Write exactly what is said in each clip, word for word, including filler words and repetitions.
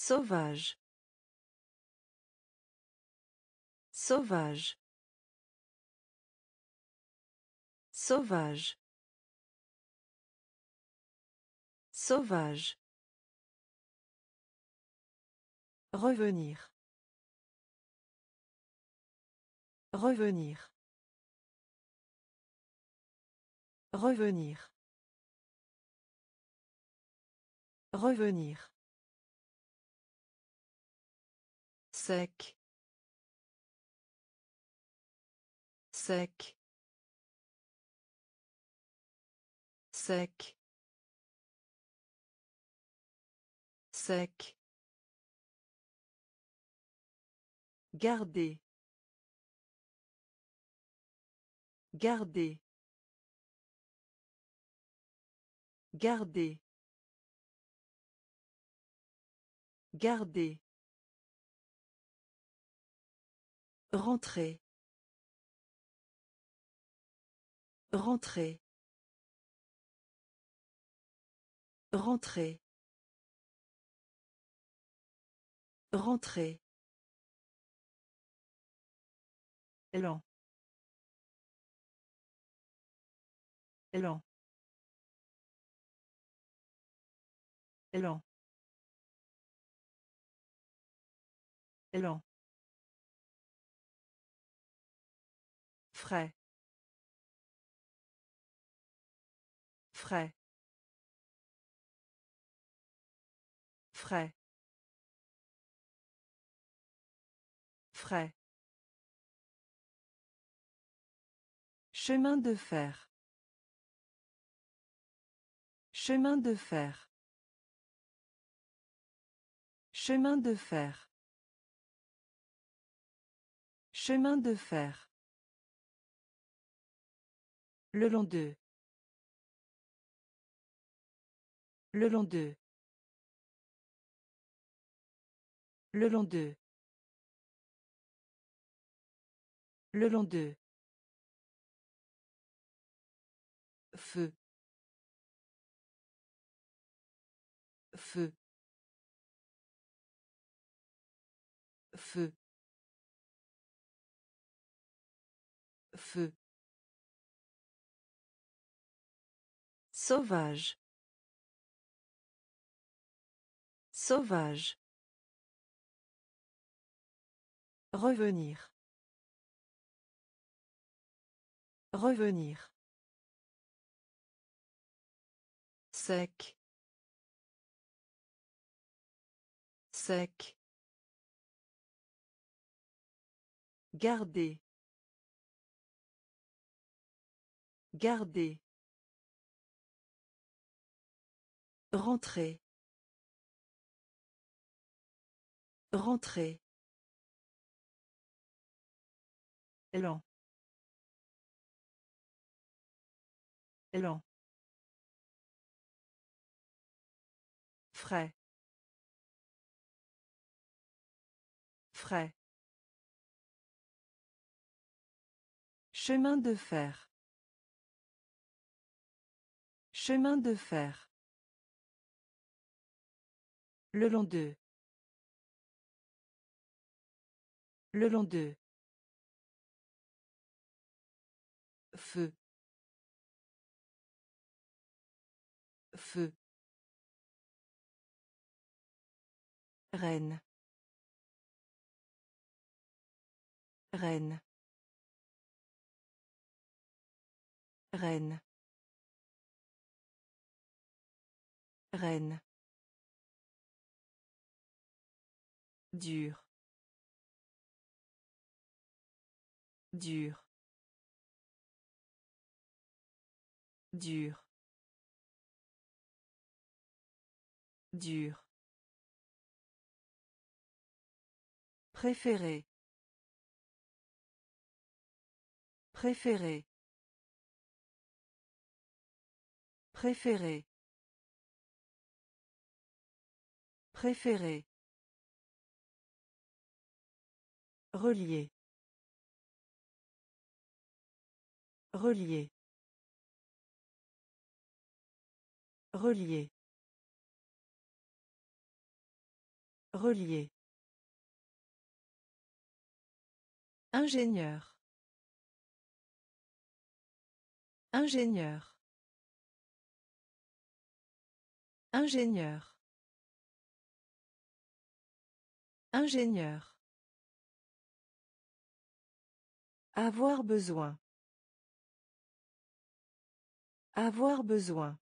Sauvage. Sauvage. Sauvage. Sauvage. Revenir. Revenir. Revenir. Revenir. Sec. Sec. Sec. Sec. Garder. Garder. Garder. Garder. Rentrer. Rentrer. Rentrer. Rentrer. Lent. Lent. Lent. Lent. Frais. Frais. Frais. Frais. Chemin de fer. Chemin de fer. Chemin de fer. Chemin de fer. Le long d'eux. Le long d'eux. Le long d'eux. Le long d'eux. Feu. Feu. Feu. Feu. Sauvage. Sauvage. Revenir. Revenir. Sec. Sec. Garder. Garder. Rentrer. Rentrer. Lent. Lent. Frais. Frais. Chemin de fer. Chemin de fer. Le long d'eux. Le long d'eux. Feu. Feu. Reine. Reine. Reine. Reine. Dur. Dur. Dur. Dur. Préféré. Préféré. Préféré. Préféré. Relier. Relier. Relier. Relier. Ingénieur. Ingénieur. Ingénieur. Ingénieur. Avoir besoin. Avoir besoin.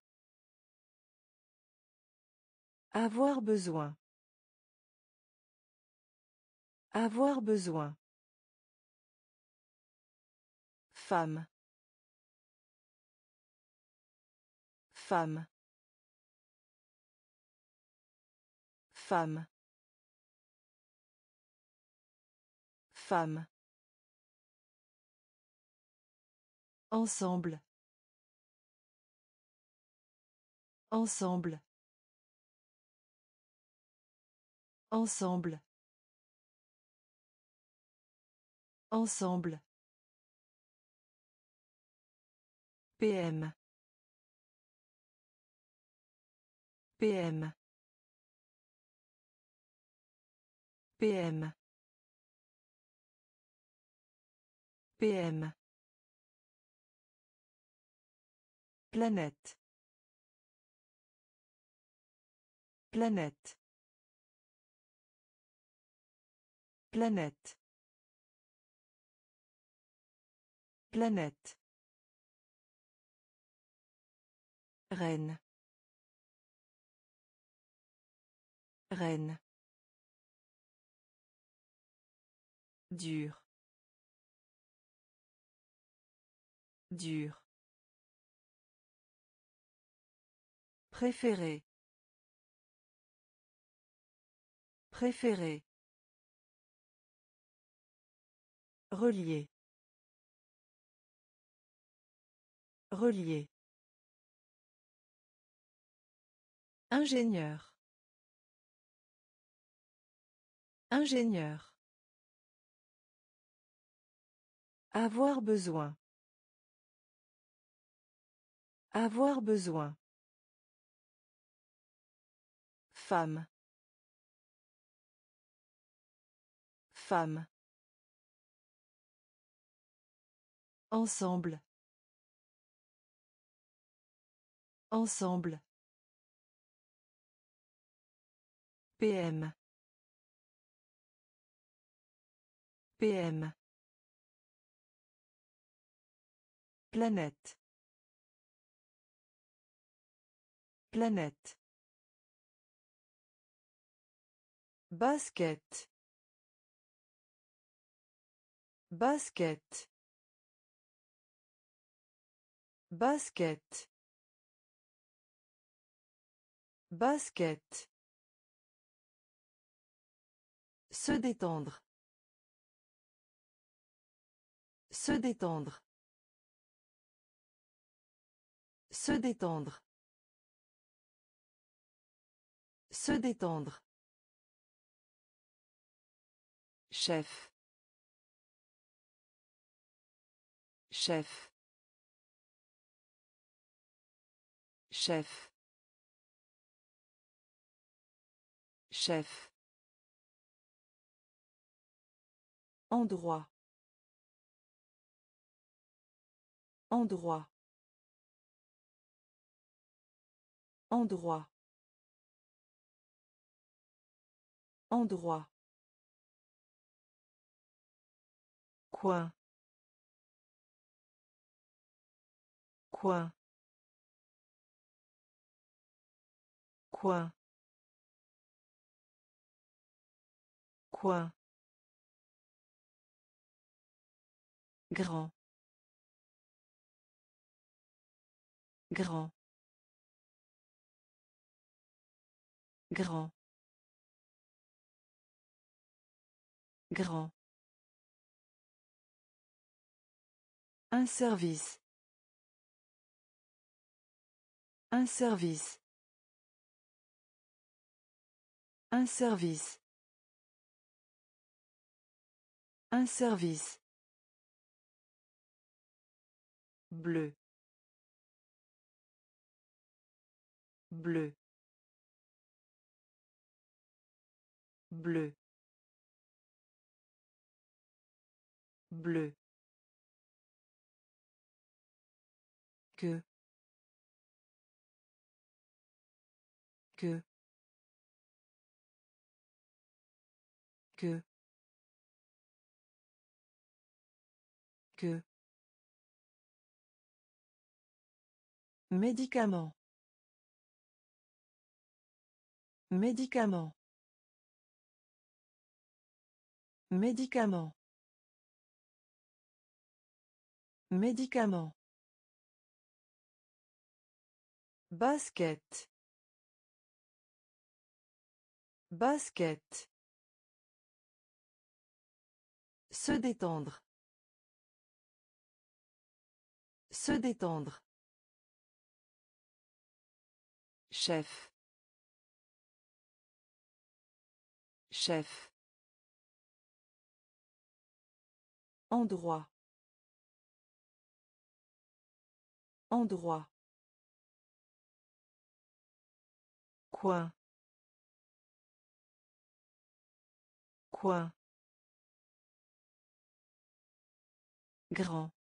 Avoir besoin. Avoir besoin. Femme. Femme. Femme. Femme. Ensemble. Ensemble. Ensemble. Ensemble. P M. P M. P M. P M. Planète. Planète. Planète. Planète. Reine. Reine. Dur. Dur. Préféré. Préféré. Relier. Relier. Ingénieur. Ingénieur. Avoir besoin. Avoir besoin. Femme. Femme. Ensemble. Ensemble. P M. P M. Planète. Planète. Basket. Basket. Basket. Basket. Se détendre. Se détendre. Se détendre. Se détendre. Chef. Chef. Chef. Chef. Endroit. Endroit. Endroit. Endroit. Coin. Coin. Coin. Coin. Grand. Grand. Grand. Grand. Un service. Un service. Un service. Un service. Bleu. Bleu. bleu, bleu, que, que, que, que, médicament, médicament, médicament, médicament, basket, basket, se détendre, se détendre, chef, chef, endroit, endroit, coin, coin, grand,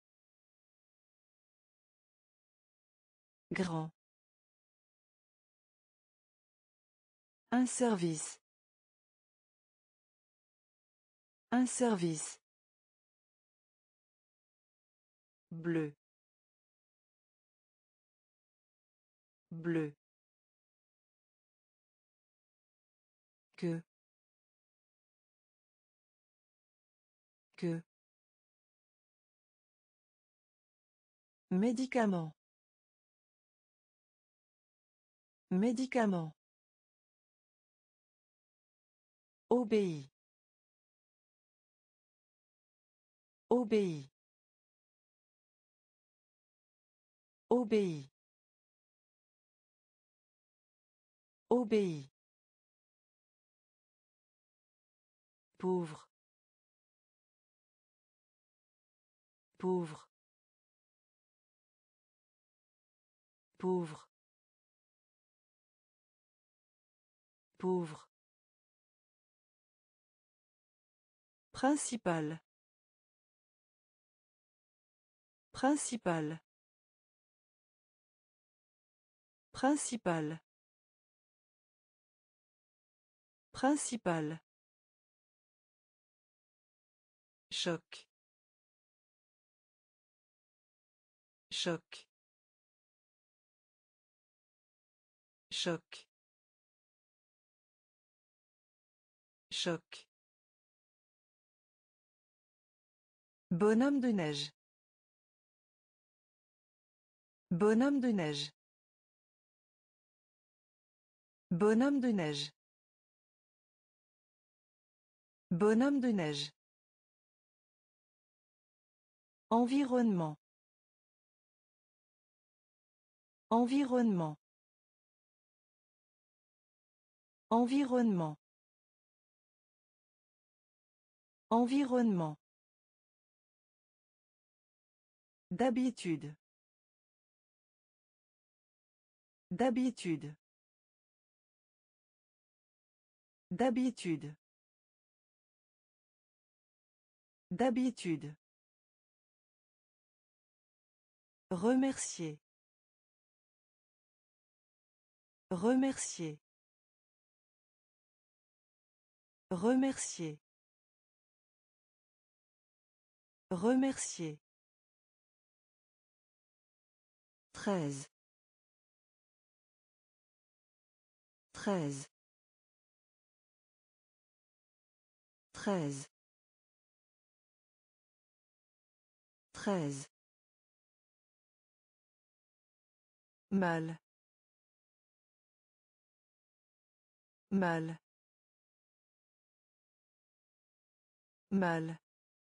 grand, un service, un service, bleu, bleu, que, que, médicament, médicament, obéit, obéit, obéit, obéit, pauvre, pauvre, pauvre, pauvre, principal, principal, principal, principal, choc, choc, choc, choc, bonhomme de neige, bonhomme de neige, bonhomme de neige, bonhomme de neige, environnement, environnement, environnement, environnement, d'habitude, d'habitude, d'habitude, d'habitude, remercier, remercier, remercier, remercier, treize, treize, treize, treize, mal, mal, mal,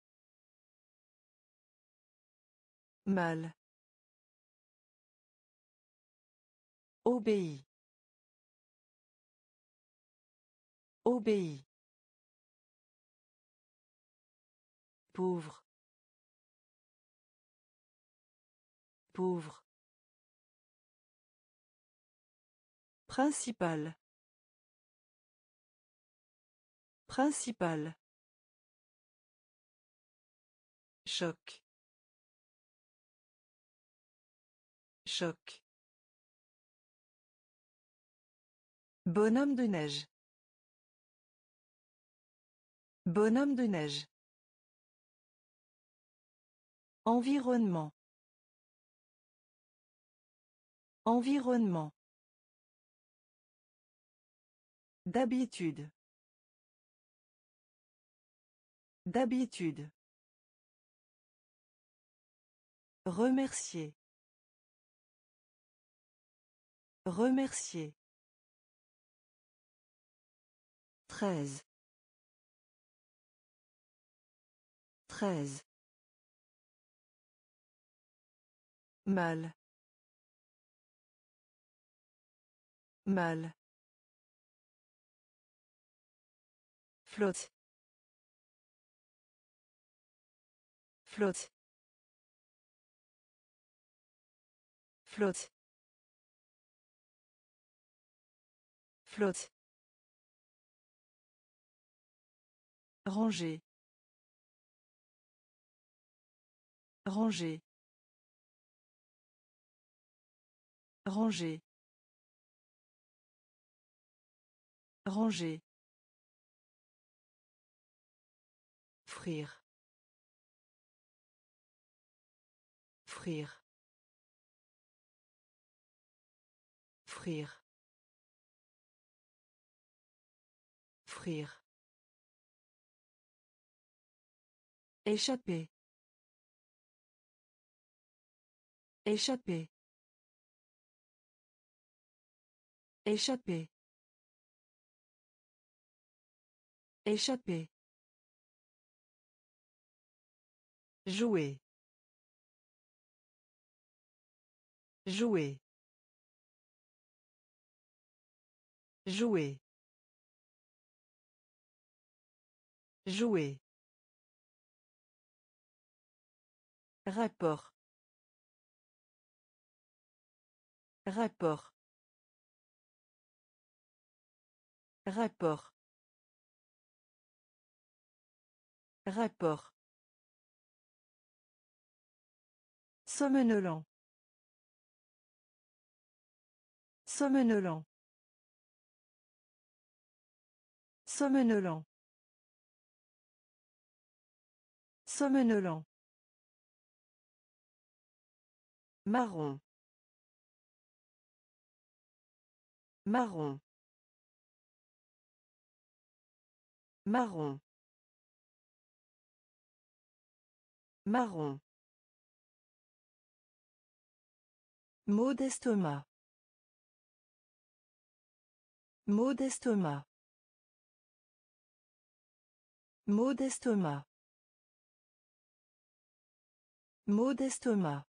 mal, obéit, obéit, pauvre, pauvre, principal, Principal. Choc. Choc. Bonhomme de neige. Bonhomme de neige. Environnement. Environnement. D'habitude. D'habitude. Remercier. Remercier. Treize. Treize. Mal. Mal. Flotte. Flotte. Flotte. Flotte. Ranger. Ranger. Ranger. Ranger. Frire. Frire. Frire. Frire. Échapper. Échapper. Échapper. Échapper. Jouer. Jouer. Jouer. Jouer. Rapport. Rapport. Rapport. Rapport. Somnolent. Somnolent. Somnolent. Somnolent. Marron. Marron. Marron. Marron. Maux d'estomac. Maux d'estomac. Maux d'estomac. Maux d'estomac.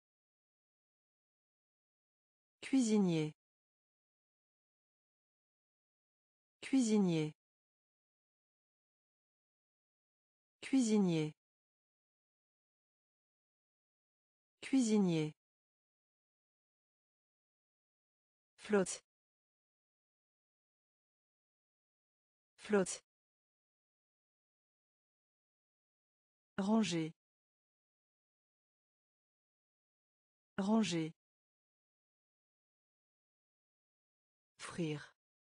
Cuisinier. Cuisinier. Cuisinier. Cuisinier. Flotte. Flotte. Ranger. Ranger. Frire.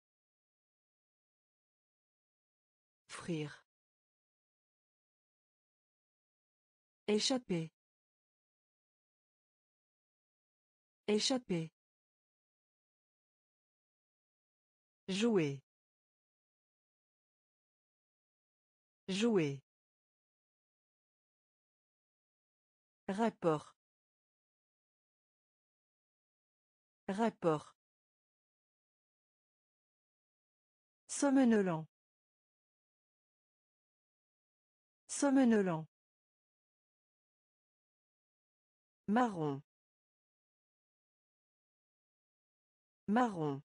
Frire. Échapper. Échapper. Jouer. Jouer. Rapport. Rapport. Somnolent. Somnolent. Marron. Marron.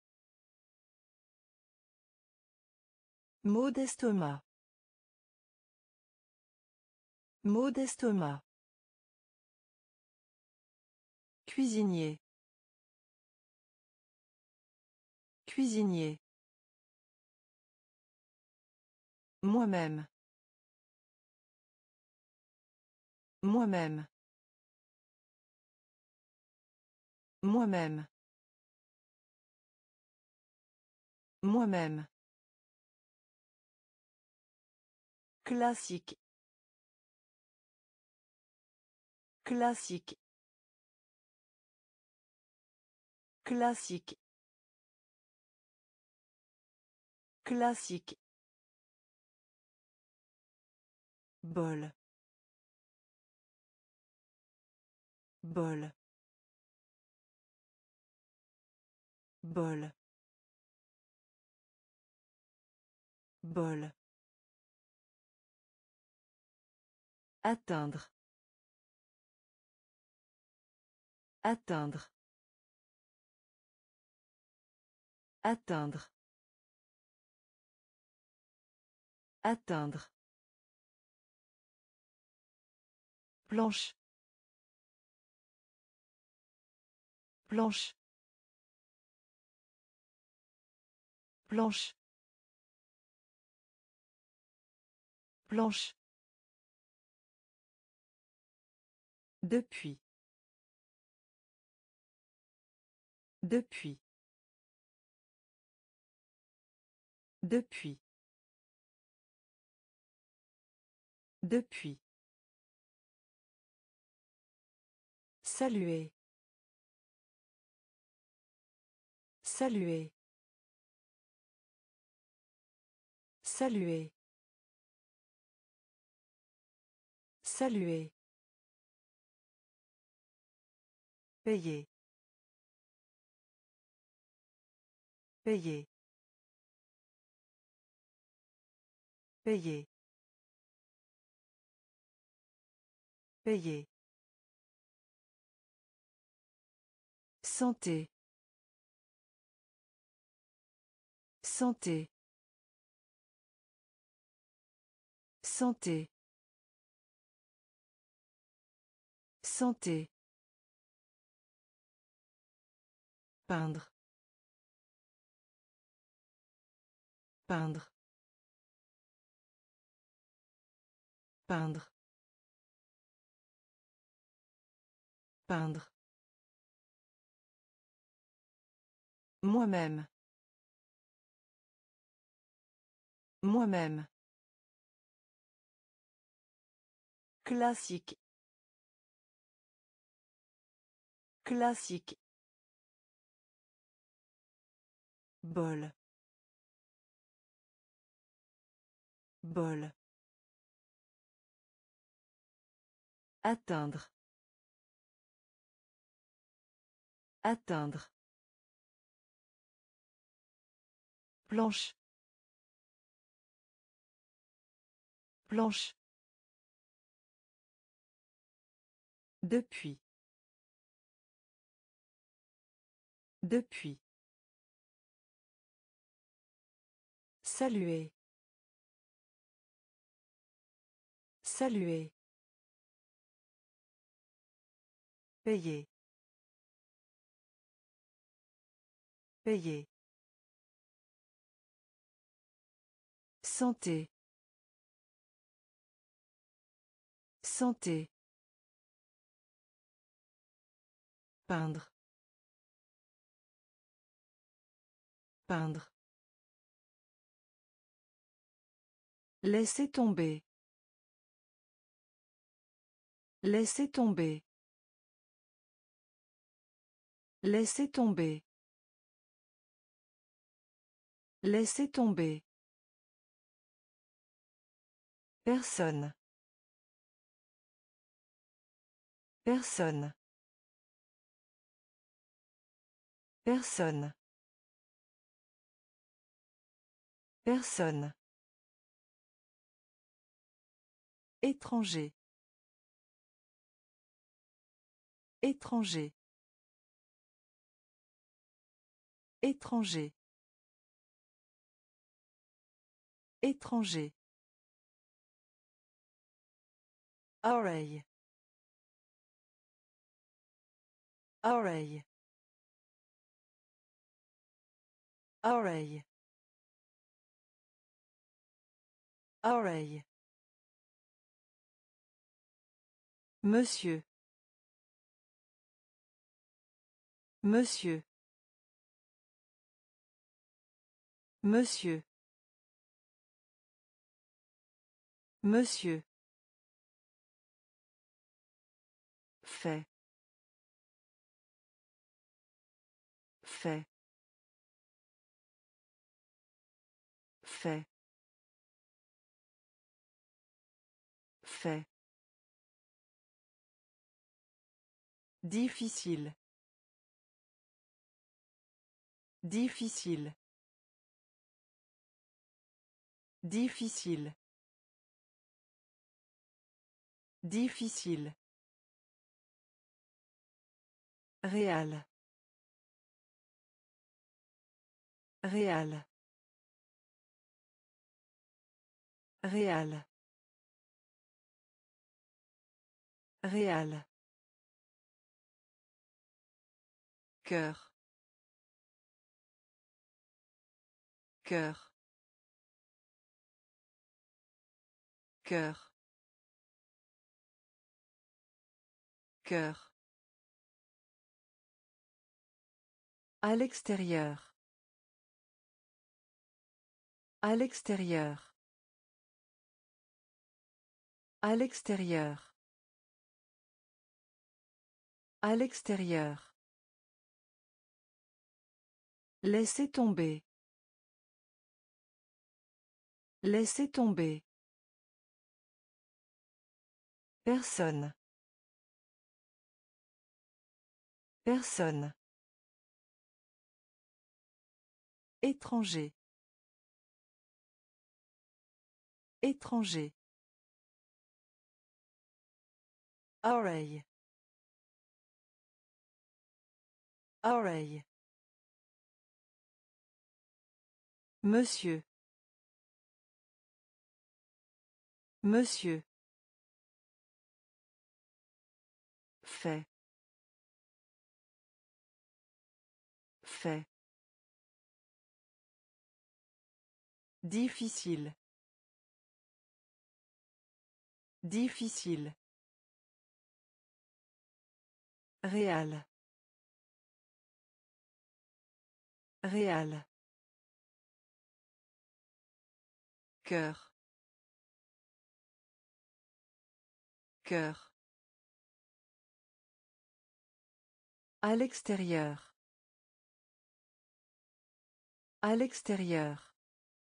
Maux d'estomac. Maux d'estomac. Cuisinier. Cuisinier. Moi-même. Moi-même. Moi-même. Moi-même. Classique. Classique. Classique. Classique. Bol. Bol. Bol. Bol. Atteindre. Atteindre. Atteindre. Atteindre. Planche. Planche. Planche. Planche. Depuis. Depuis. Depuis. Depuis. Saluer. Saluer. Saluer. Saluer. Payer. Payer. Payer. Payer. Santé. Santé. Santé. Santé. Peindre. Peindre. Peindre. Peindre. Moi-même. Moi-même. Classique. Classique. Bol. Bol. Atteindre. Atteindre. Planche. Planche. Depuis. Depuis. Saluer. Saluer. Payer. Payer. Santé. Santé. Peindre. Peindre. Laissez tomber. Laissez tomber. Laissez tomber. Laissez tomber. Personne. Personne. Personne. Personne. Étranger. Étranger. Étranger. Étranger. Oreille. Oreille. Oreille. Oreille. Monsieur. Monsieur. Monsieur. Monsieur. Fait. Fait. Fait. Fait. Difficile. Difficile. Difficile. Difficile. Réal. Réal. Réal. Réal. Cœur. Cœur. Cœur. Cœur. À l'extérieur. À l'extérieur. À l'extérieur. À l'extérieur. Laissez tomber. Laissez tomber. Personne. Personne. Étranger. Étranger. Oreille. Oreille. Monsieur. Monsieur. Fait. Fait. Difficile. Difficile. Réal. Réal. Cœur. Cœur. À l'extérieur. À l'extérieur.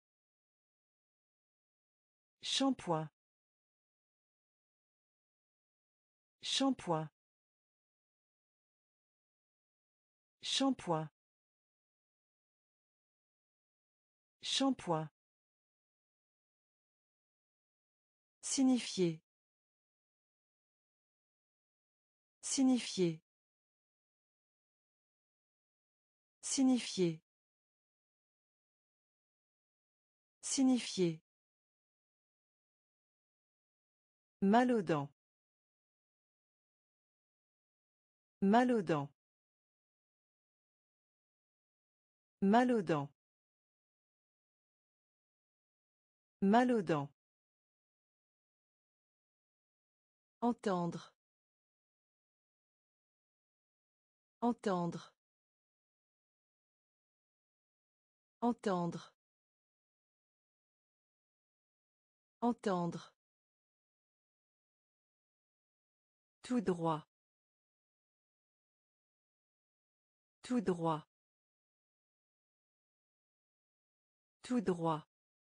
Shampoing. Shampoing. Shampoing. Shampoing. Signifier. Signifier. Signifier. Signifier. Mal aux dents. Mal aux dents. Mal aux dents. Mal aux dents. Entendre. Entendre. Entendre. Entendre. Tout droit. Tout droit. Tout droit.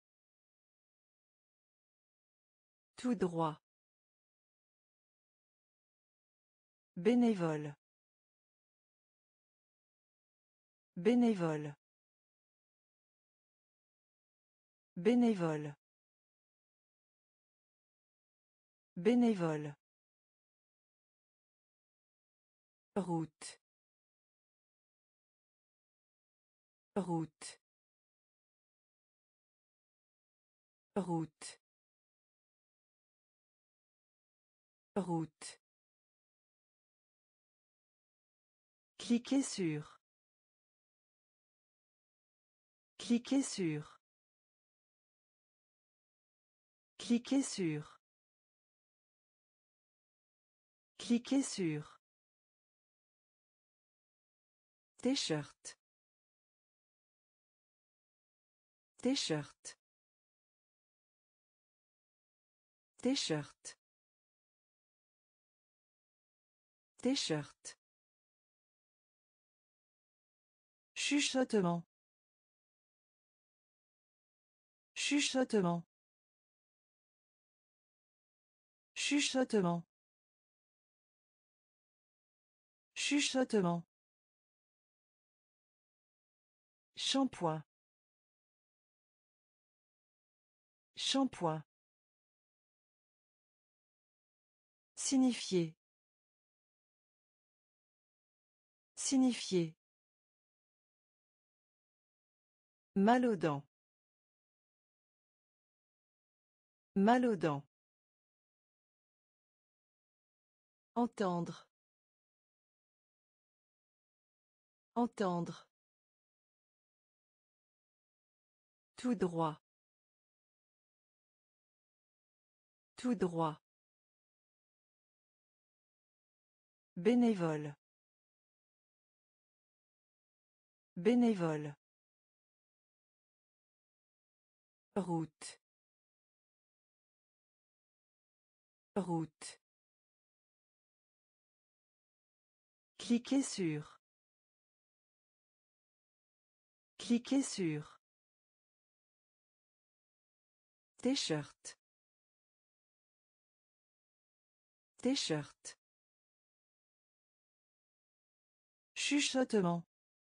Tout droit. Bénévole. Bénévole. Bénévole. Bénévole. Route. Route. Route. Route. Cliquez sur. Cliquez sur. Cliquez sur. Cliquez sur. T-shirt. T-shirt. T-shirt. T-shirt. Chuchotement. Chuchotement. Chuchotement. Chuchotement. Shampoing. Shampoing. Signifier. Signifier. Mal aux dents. Mal aux dents. Entendre. Entendre. Tout droit. Tout droit. Bénévole. Bénévole. Route. Route. Cliquez sur. Cliquez sur. T-shirt. T-shirt. Chuchotement.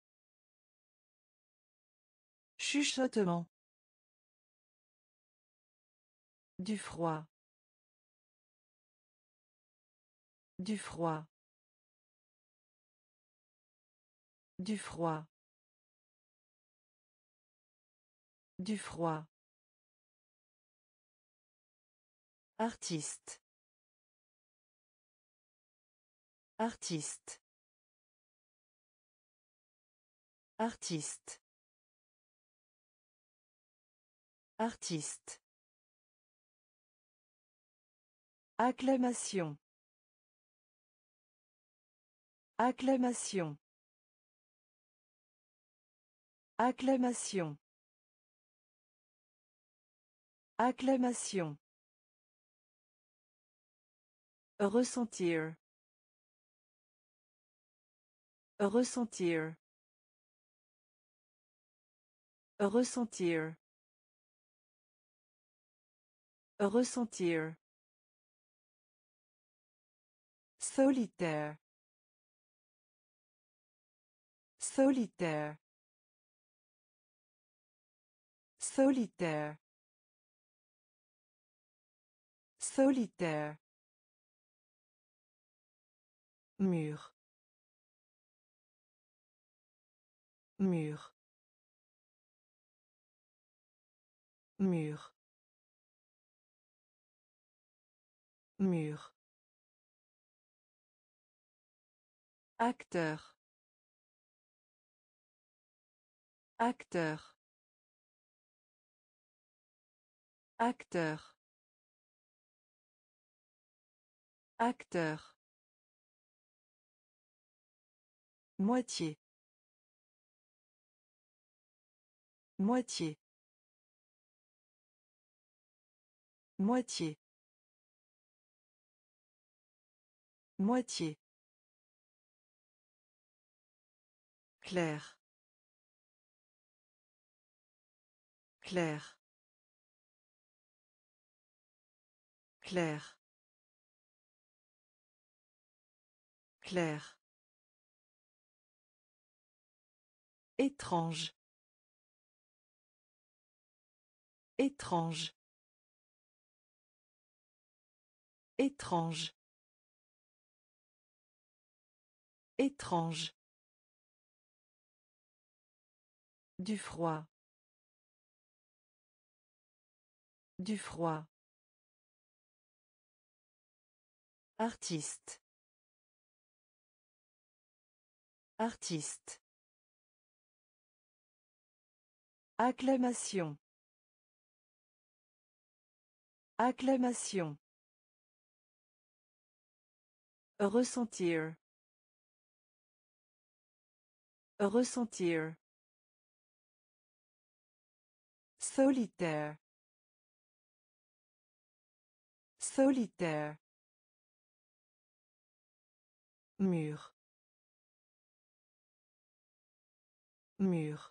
Chuchotement. Du froid. Du froid. Du froid. Du froid. Artiste. Artiste. Artiste. Artiste. Acclamation. Acclamation. Acclamation. Acclamation. Ressentir. Ressentir. Ressentir. Ressentir. Solitaire. Solitaire. Solitaire. Solitaire. Mur. Mur. Mur. Mur. Acteur. Acteur. Acteur. Acteur. Moitié. Moitié. Moitié. Moitié. Clair. Clair. Clair. Clair. Étrange. Étrange. Étrange. Étrange. Du froid. Du froid. Artiste. Artiste. Acclamation. Acclamation. Ressentir. Ressentir. Solitaire. Solitaire. Mur. Mur.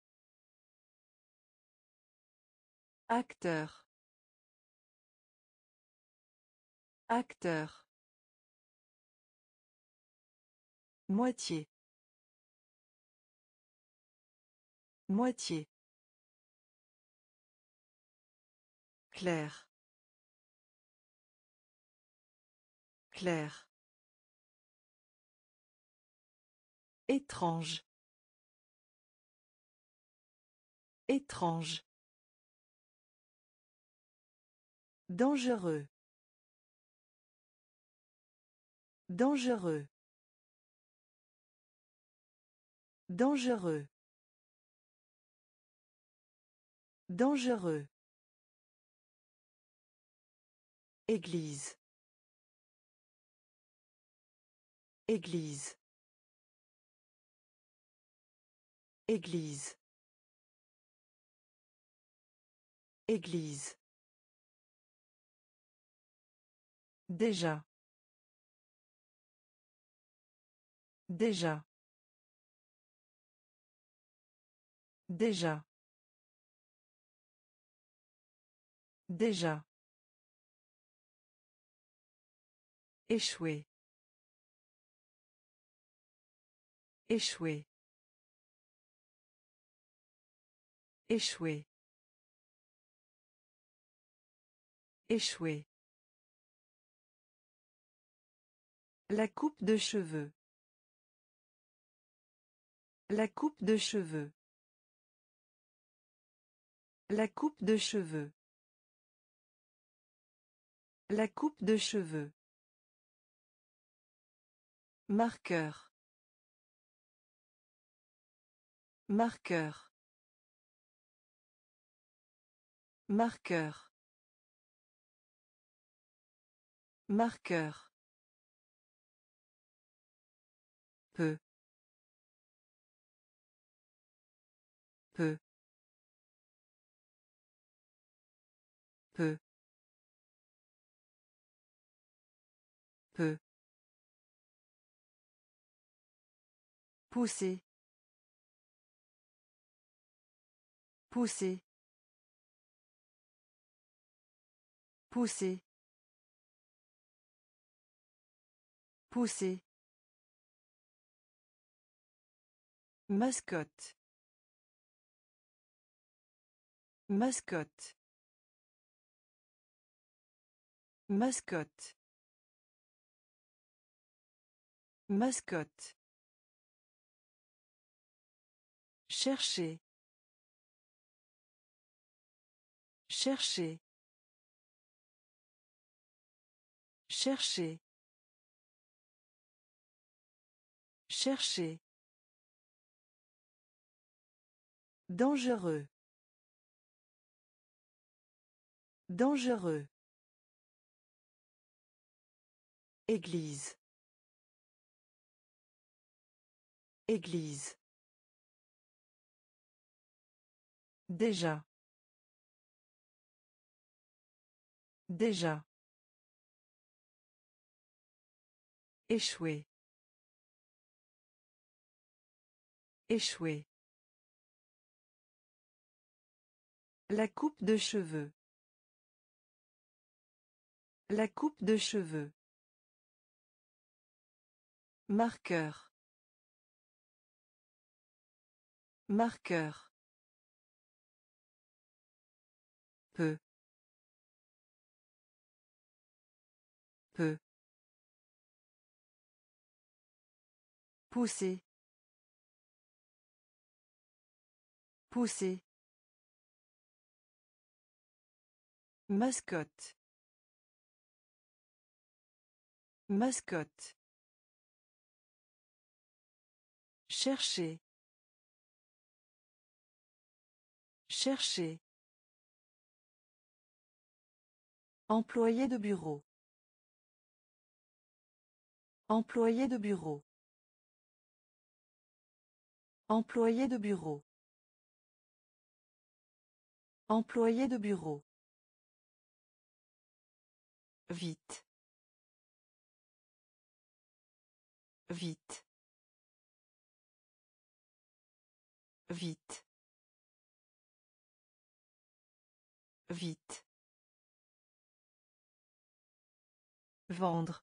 Acteur. Acteur. Moitié. Moitié. Clair. Clair. Étrange. Étrange. Dangereux. Dangereux. Dangereux. Dangereux. Église. Église. Église. Église. Déjà. Déjà. Déjà. Déjà. Échouer. Échouer. Échouer. Échouer. La coupe de cheveux. La coupe de cheveux. La coupe de cheveux. La coupe de cheveux. Marqueur. Marqueur. Marqueur. Marqueur. Peu. Peu. Peu. Peu. Pousser. Pousser. Pousser. Pousser. Mascotte. Mascotte. Mascotte. Mascotte. Chercher. Chercher. Chercher. Chercher. Dangereux. Dangereux. Église. Église. Déjà. Déjà. Échouer. Échouer. La coupe de cheveux. La coupe de cheveux. Marqueur. Marqueur. Peu. Peu. Pousser. Pousser. Mascotte. Mascotte. Chercher. Chercher. Employé de bureau. Employé de bureau. Employé de bureau. Employé de bureau. Vite. Vite. Vite. Vite. Vendre.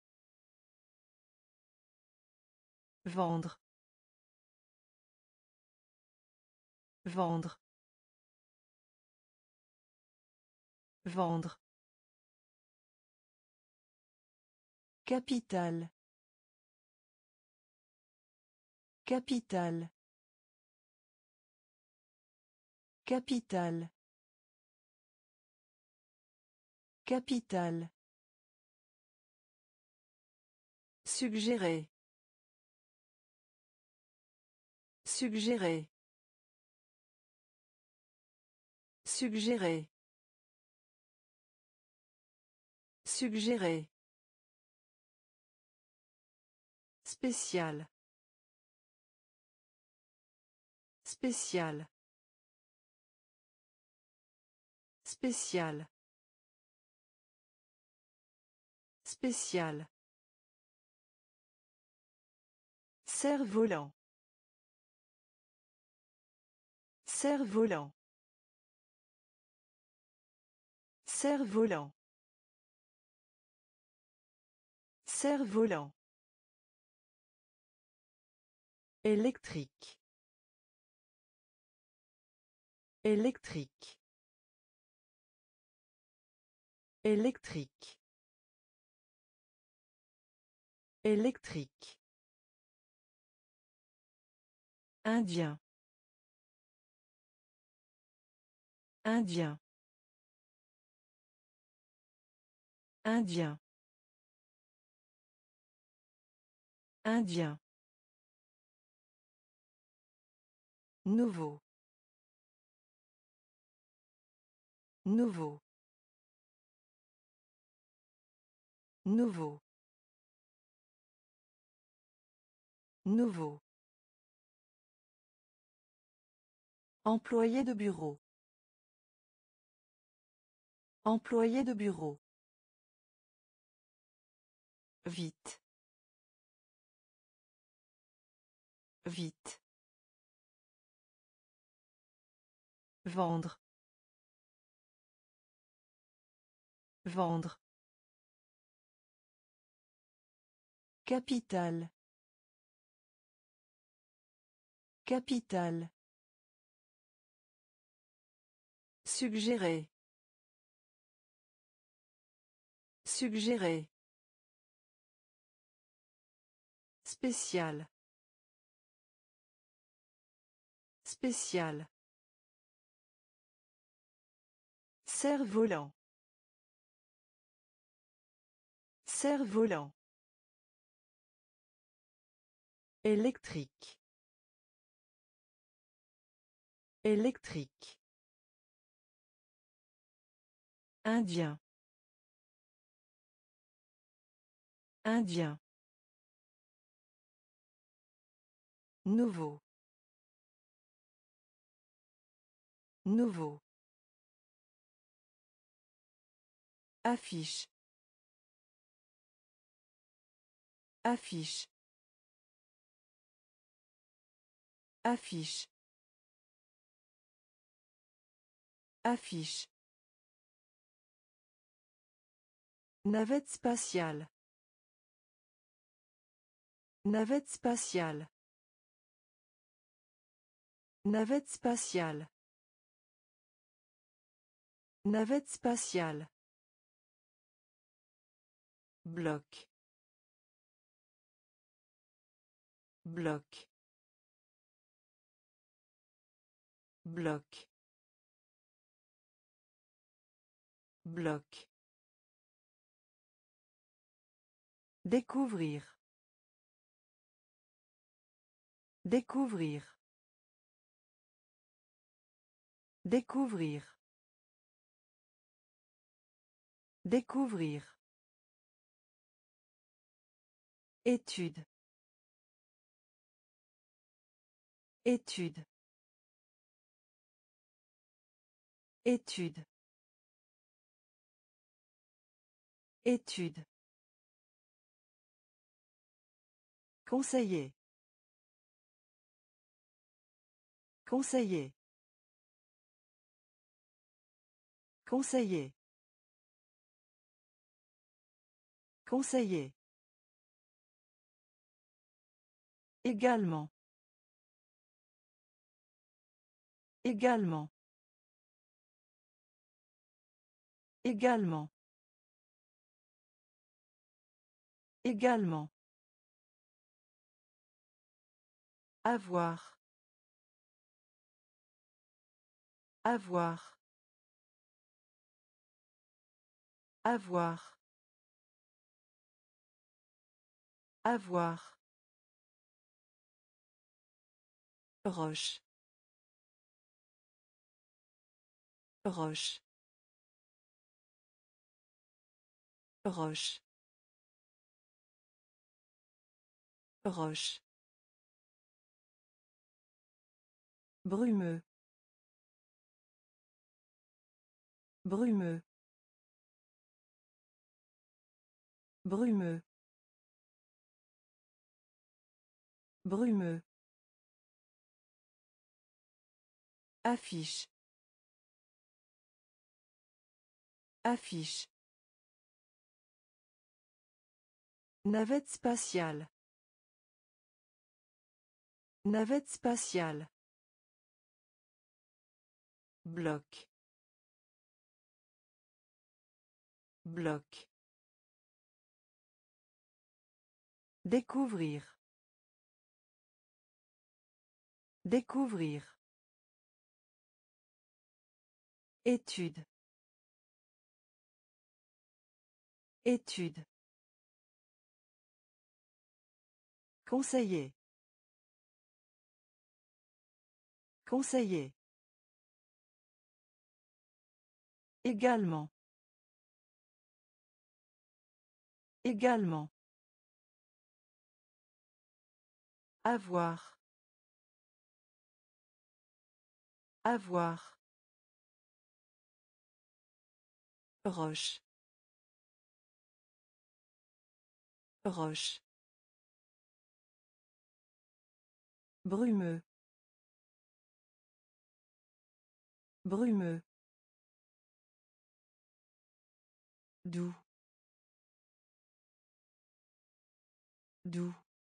Vendre. Vendre. Vendre. Capital. Capital. Capital. Capital. Suggérer. Suggérer. Suggérer. Suggérer. Spécial. Spécial. Spécial. Spécial. Cerf-volant. Cerf-volant. Cerf-volant. Cerf-volant. Électrique. Électrique. Électrique. Électrique. Indien. Indien. Indien. Indien. Nouveau. Nouveau. Nouveau. Nouveau. Employé de bureau. Employé de bureau. Vite. Vite. Vendre. Vendre. Capital. Capital. Suggérer. Suggérer. Spécial. Spécial. Cerf-volant. Cerf-volant. Électrique. Électrique. Indien. Indien. Nouveau. Nouveau. Affiche. Affiche. Affiche. Affiche. Navette spatiale. Navette spatiale. Navette spatiale. Navette spatiale. Bloc. Bloc. Bloc. Bloc. Découvrir. Découvrir. Découvrir. Découvrir. Étude. Étude. Étude. Étude. Conseiller. Conseiller. Conseiller. Conseiller. Également. Également. Également. Également. Avoir. Avoir. Avoir. Avoir. Roche. Roche. Roche. Roche. Brumeux. Brumeux. Brumeux. Brumeux. Affiche. Affiche. Navette spatiale. Navette spatiale. Bloc. Bloc. Découvrir. Découvrir. Étude. Étude. Conseiller. Conseiller. Également. Également. Avoir. Avoir. Roche. Roche. Brumeux. Brumeux. Doux. Doux.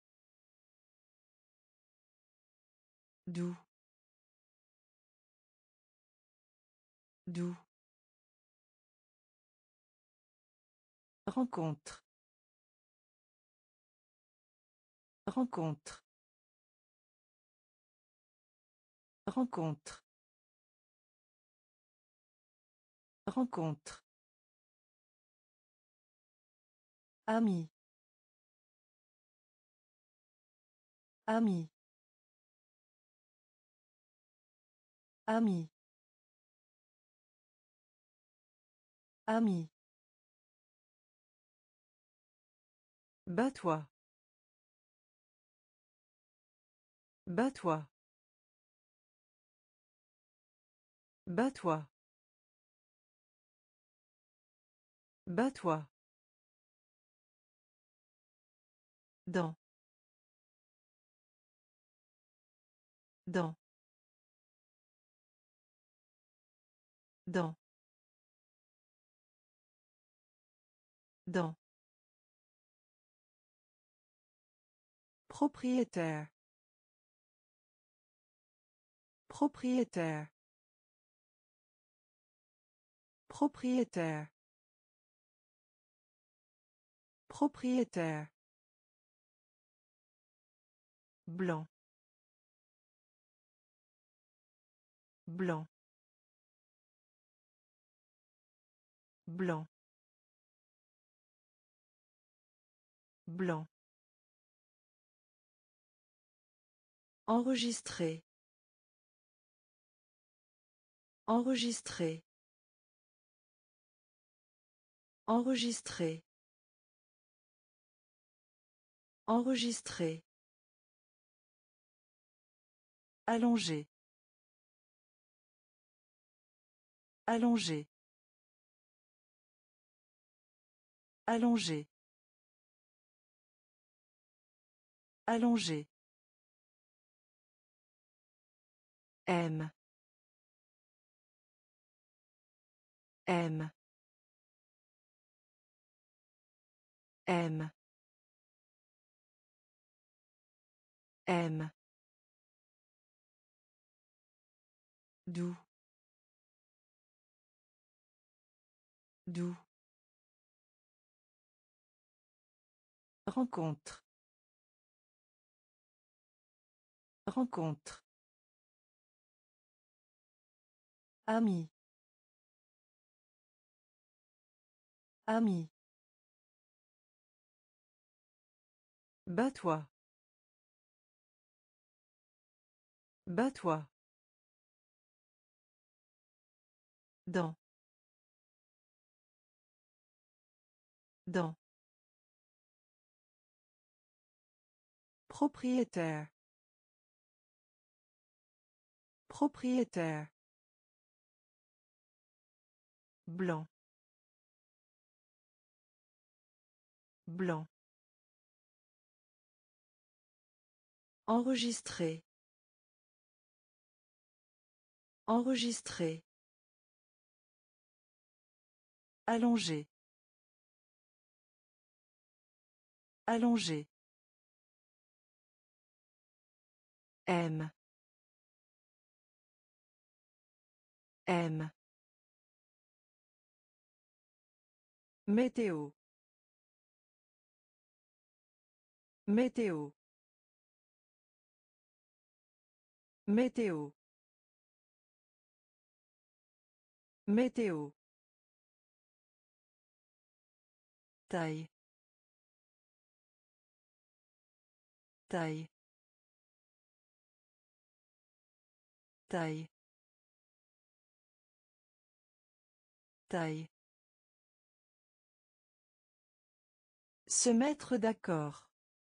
Doux. Doux. Rencontre. Rencontre. Rencontre. Rencontre. Ami. Ami. Ami. Ami. Bats-toi. Bats-toi. Bats-toi. Bats-toi. Dans. Dans. Dans. Dans. Propriétaire. Propriétaire. Propriétaire. Propriétaire. Blanc. Blanc. Blanc. Blanc. Enregistrer. Enregistrer. Enregistrer. Enregistrer. Allonger. Allonger. Allonger. Allonger. M. M. M. M. Doux. Doux. Rencontre. Rencontre. Ami. Ami. Bats-toi. Bats-toi. Dans. Dans. Propriétaire. Propriétaire. Blanc. Blanc. Enregistrer. Enregistrer. Allonger. Allonger. M. M. Météo. Météo. Météo. Météo. Taille. Taille. Taille. Taille. Se mettre d'accord.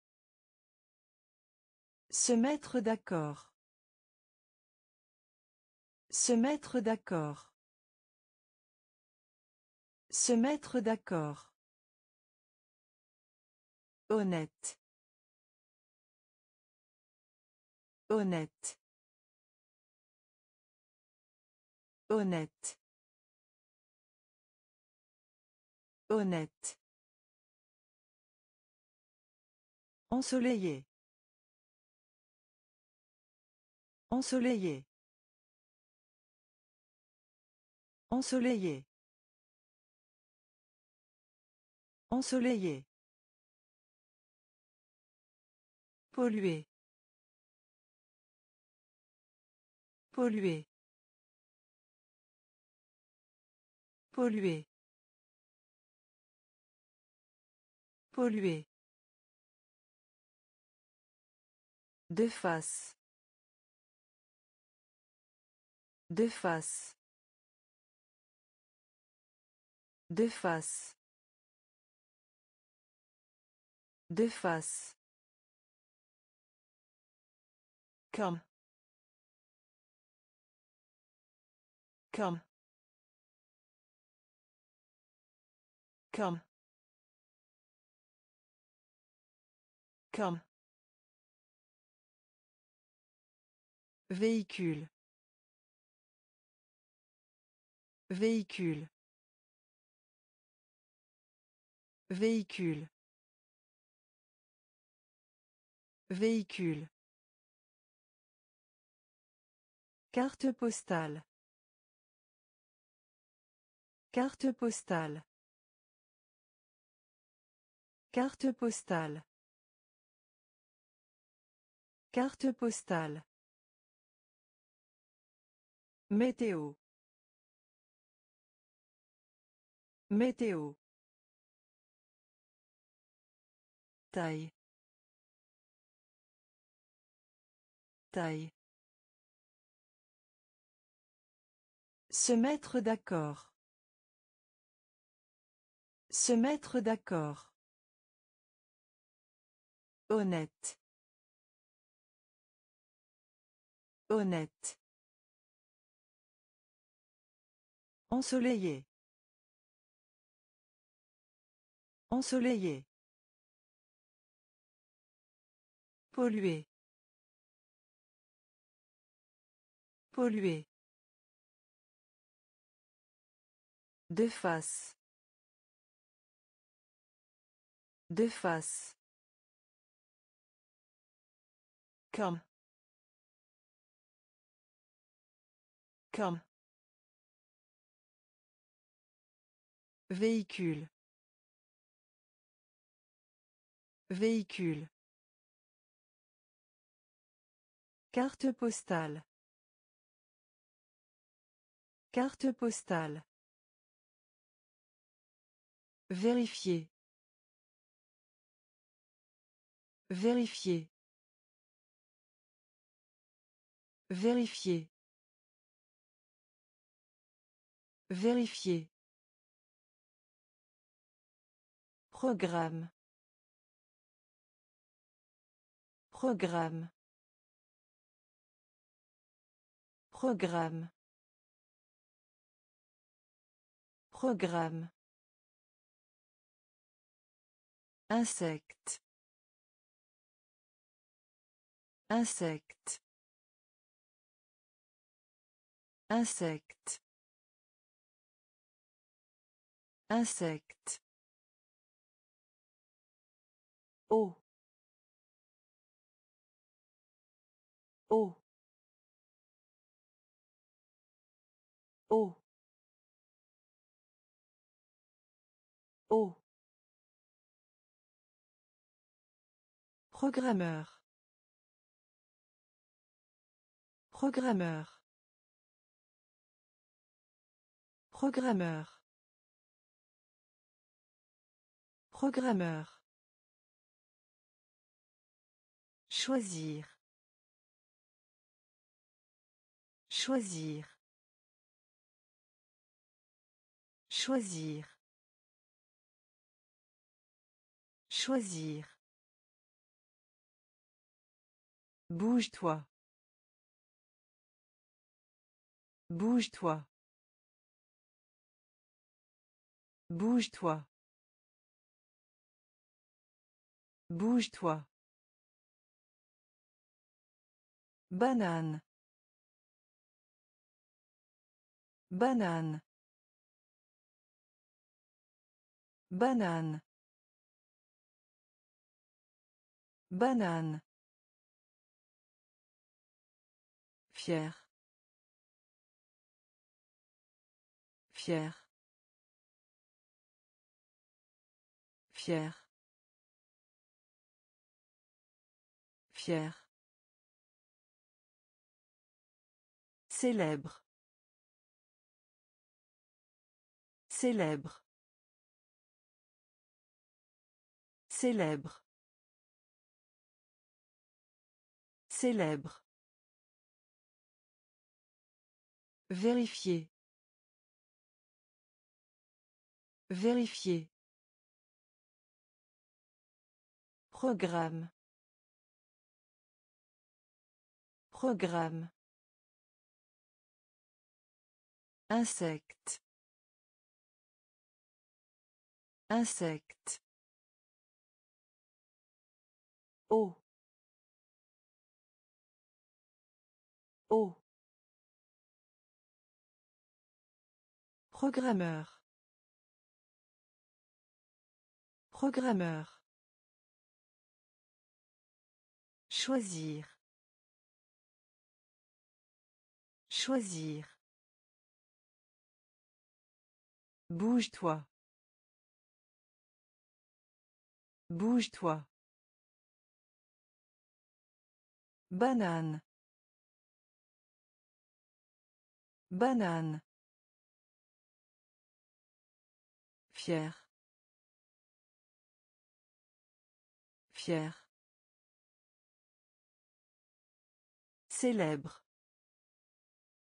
Se mettre d'accord. Se mettre d'accord. Se mettre d'accord. Honnête. Honnête. Honnête. Honnête. Ensoleillé. Ensoleillé. Ensoleillé. Ensoleillé. Polluer. Polluer. Polluer. Polluer. De face. De face. De face. De face. Comme. Comme. Comme. Comme. Véhicule. Véhicule. Véhicule. Véhicule. Carte postale. Carte postale. Carte postale. Carte postale. Météo. Météo. Taille. Taille. Se mettre d'accord. Se mettre d'accord. Honnête. Honnête. Ensoleillé. Ensoleillé. Pollué. Pollué. De face. De face. Comme. Comme. Véhicule. Véhicule. Carte postale. Carte postale. Vérifier. Vérifier. Vérifier. Vérifier. Programme. Programme. Programme. Programme. Insecte. Insecte. Insecte. Insecte. Eau. Eau. Eau. Eau. Programmeur. Programmeur. Programmeur. Programmeur. Choisir. Choisir. Choisir. Choisir. Bouge-toi. Bouge-toi. Bouge-toi. Bouge-toi. Banane. Banane. Banane. Banane. Fier. Fier. Fier. Fier. Célèbre. Célèbre. Célèbre. Célèbre. Vérifier. Vérifier. Programme. Programme. Insecte. Insecte. Eau. Eau. Programmeur. Programmeur. Choisir. Choisir. Bouge-toi. Bouge-toi. Banane. Banane. Fier. Fier. Célèbre.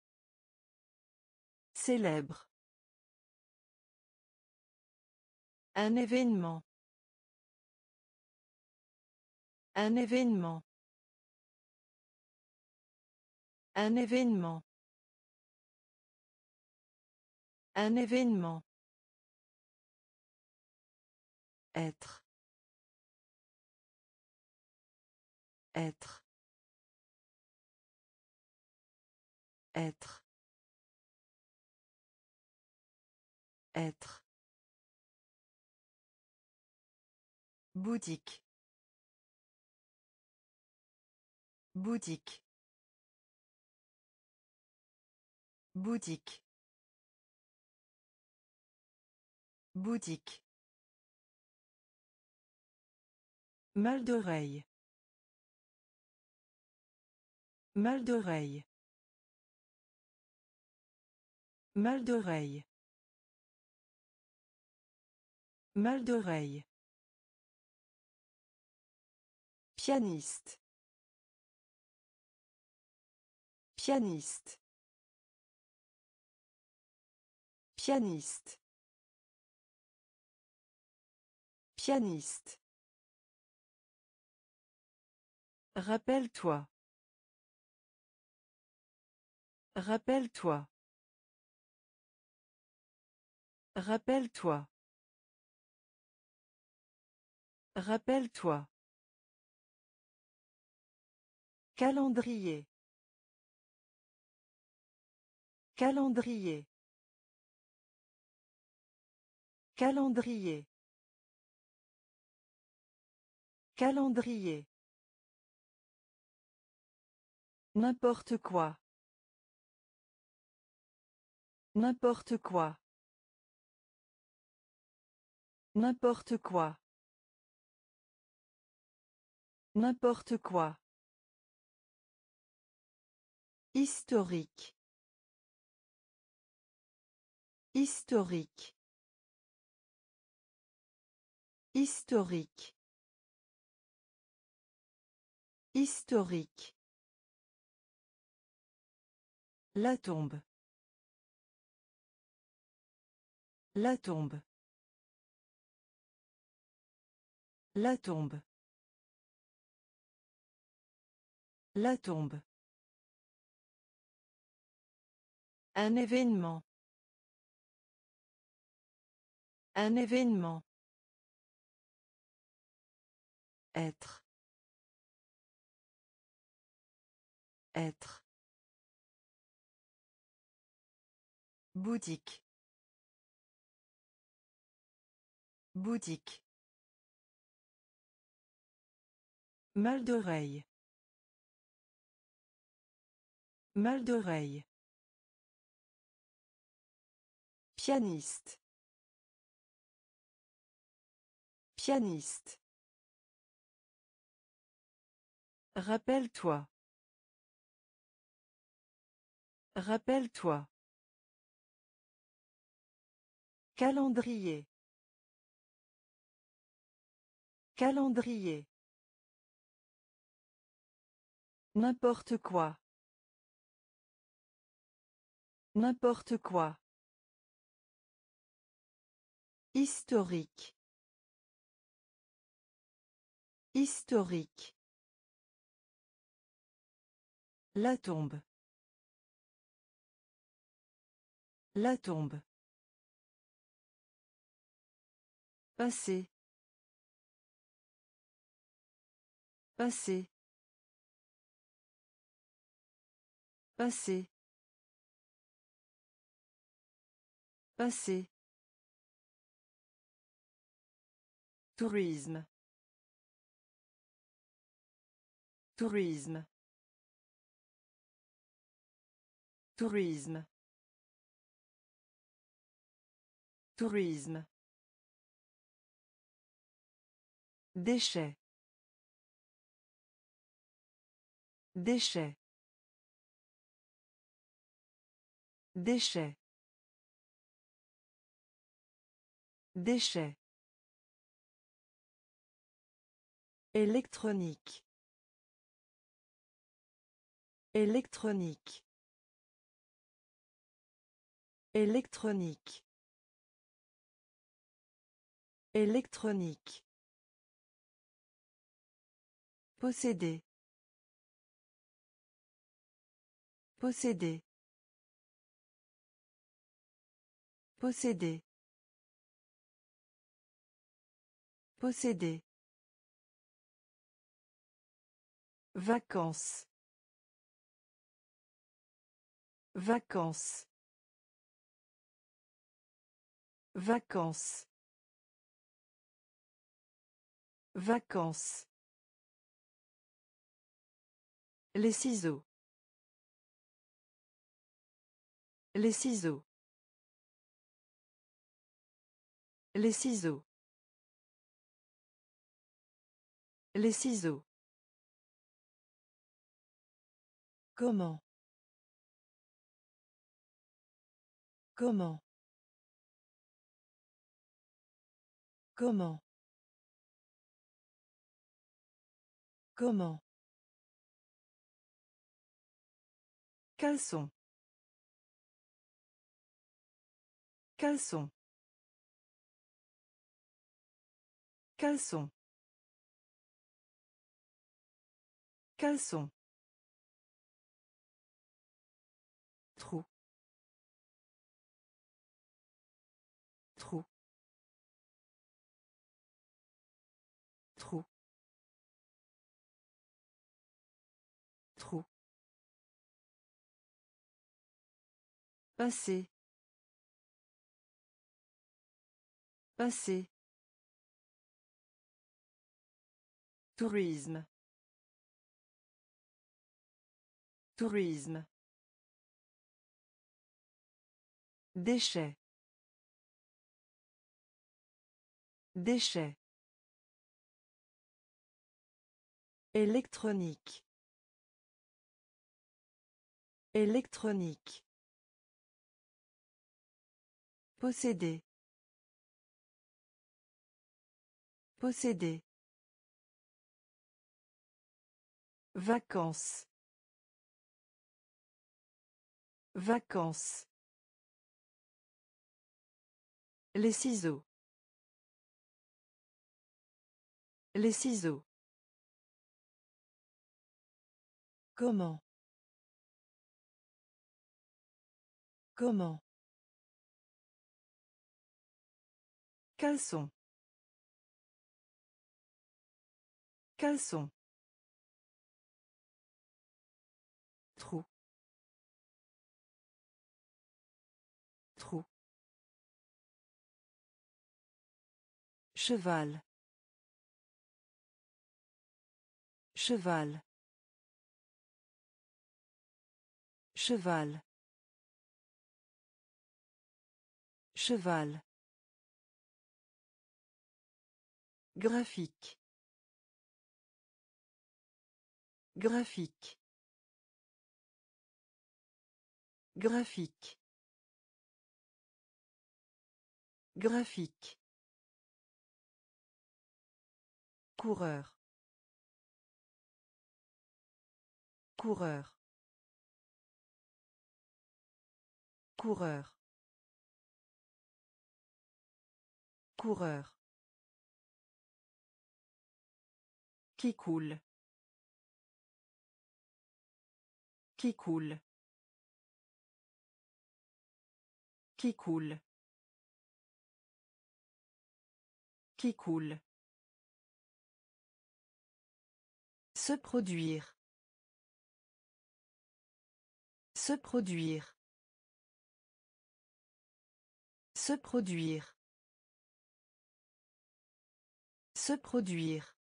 Célèbre. Un événement. Un événement. Un événement. Un événement. Être. Être. Être. Être. Boutique. Boutique. Boutique. Boutique. Mal d'oreille. Mal d'oreille. Mal d'oreille. Mal d'oreille. Pianiste. Pianiste. Pianiste. Pianiste. Rappelle-toi. Rappelle-toi. Rappelle-toi. Rappelle-toi. Calendrier. Calendrier. Calendrier. Calendrier. N'importe quoi. N'importe quoi. N'importe quoi. N'importe quoi. Historique. Historique. Historique. Historique. La tombe. La tombe. La tombe. La tombe. Un événement. Un événement. Être. Être. Boutique. Boutique. Mal d'oreille. Mal d'oreille. Pianiste. Pianiste. Rappelle-toi. Rappelle-toi. Calendrier. Calendrier. N'importe quoi. N'importe quoi. Historique. Historique. La tombe. La tombe. Passé. Passé. Passé. Passé. Tourisme. Tourisme. Tourisme. Tourisme. Déchets. Déchets. Déchets. Déchets. Électronique. Électronique. Électronique. Électronique. Posséder. Posséder. Posséder. Posséder. Vacances. Vacances. Vacances. Vacances. Les ciseaux. Les ciseaux. Les ciseaux. Les ciseaux. Comment? Comment? Comment? Comment? Caleçon. Caleçon. Caleçon. Caleçon. Trou. Trou. Trou. Trou. Passer. Passer. Tourisme. Tourisme. Déchets. Déchets. Électronique. Électronique. Posséder. Posséder. Vacances. Vacances. Les ciseaux. Les ciseaux. Comment? Comment? Caleçon. Caleçon. Trou. Trou. Cheval. Cheval. Cheval. Cheval. Graphique. Graphique. Graphique. Graphique. Coureur. Coureur. Coureur. Coureur. Qui coule. Qui coule. Qui coule. Qui coule. Se produire. Se produire. Se produire. Se produire.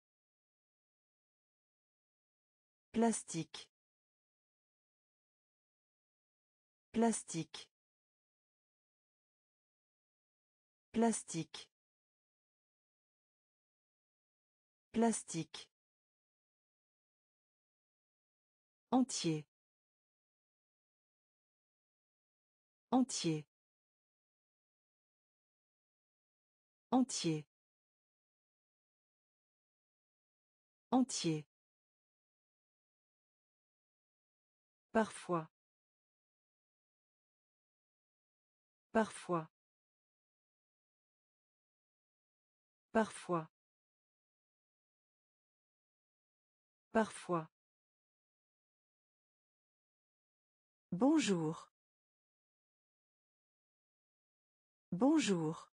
Plastique. Plastique. Plastique. Plastique. Entier. Entier. Entier. Entier. Parfois. Parfois. Parfois. Parfois. Bonjour. Bonjour.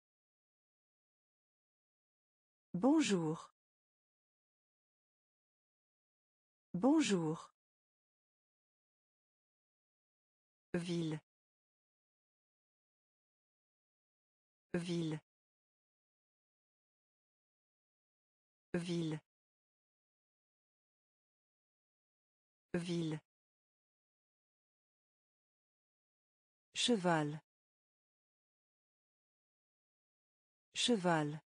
Bonjour. Bonjour. Ville. Ville. Ville. Ville. Cheval. Cheval.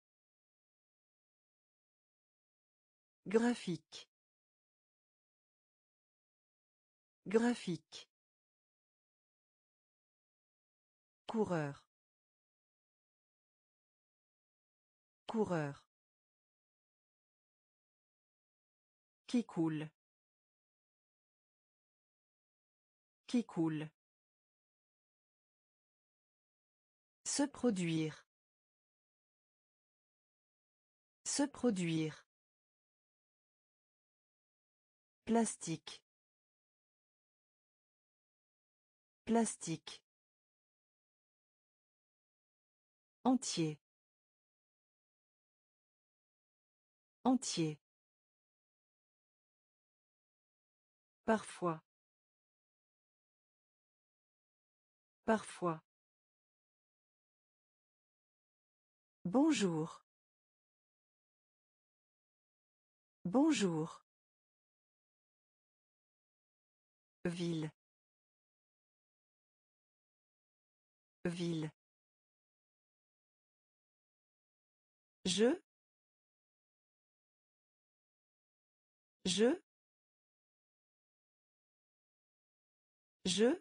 Graphique. Graphique. Coureur. Coureur. Qui coule. Qui coule. Se produire. Se produire. Plastique. Plastique. Entier. Entier. Parfois. Parfois. Bonjour. Bonjour. Ville. Ville. Je. Je. Je.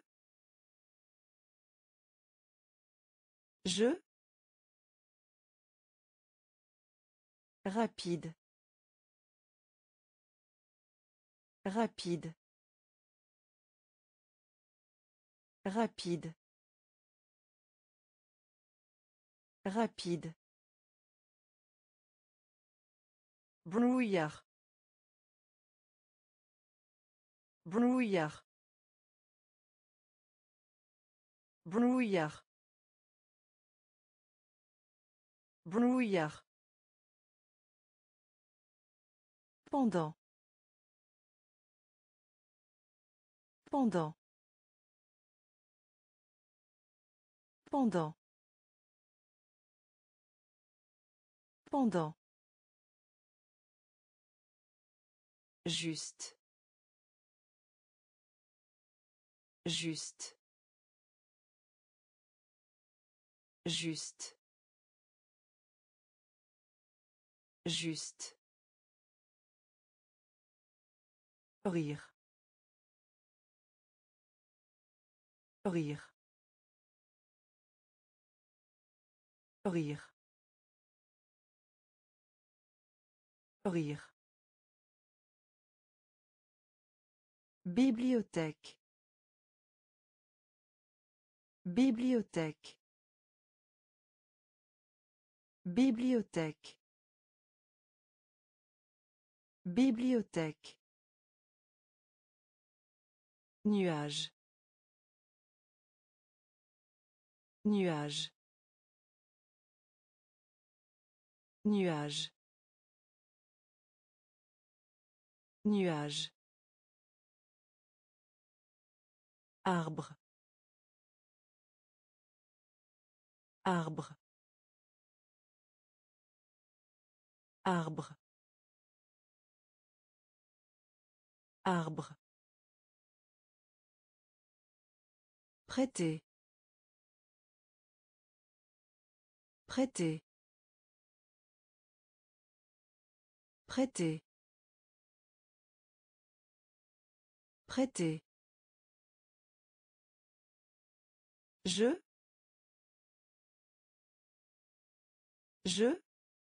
Je. Rapide. Rapide. Rapide. Rapide. Brouillard. Brouillard. Brouillard. Brouillard. Pendant. Pendant. Pendant. Pendant. Juste. Juste. Juste. Juste. Rire. Rire. Rire. Rire. Bibliothèque. Bibliothèque. Bibliothèque. Bibliothèque. Nuage. Nuage. Nuage. Nuage. Arbre. Arbre. Arbre. Arbre. Prêter. Prêter. Prêter. Prêter. Je. Je.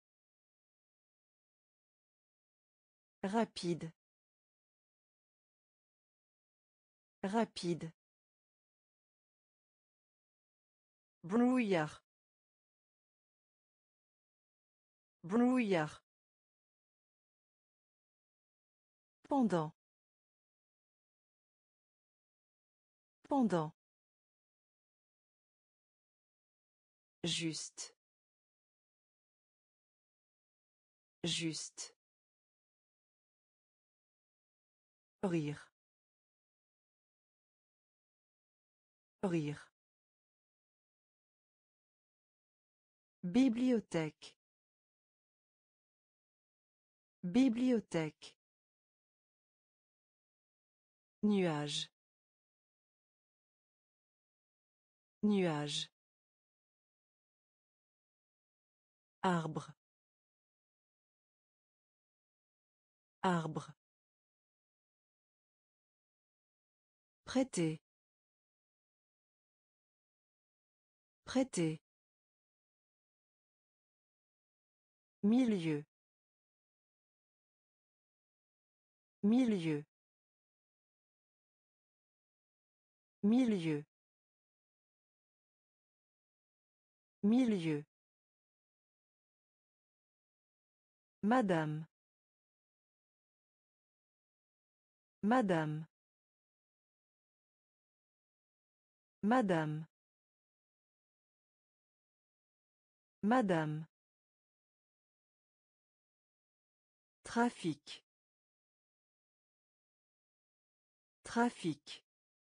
Rapide. Rapide. Brouillard. Brouillard. Pendant. Pendant. Juste. Juste. Rire. Rire. Bibliothèque. Bibliothèque. Nuage. Nuage. Arbre. Arbre. Prêter. Prêter. Milieu. Milieu. Milieu. Milieu. Madame. Madame. Madame. Madame. Trafic. Trafic.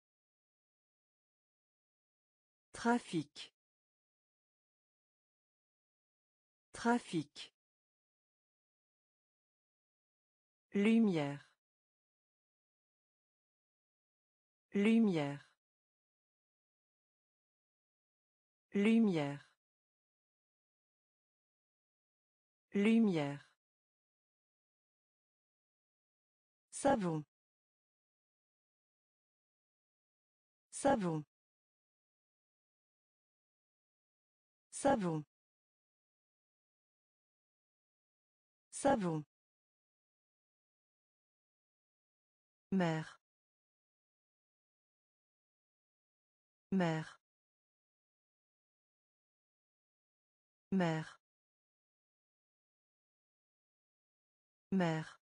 Trafic. Trafic. Lumière. Lumière. Lumière. Lumière. Savon. Savon. Savon. Savon. Mère. Mère. Mère. Mère.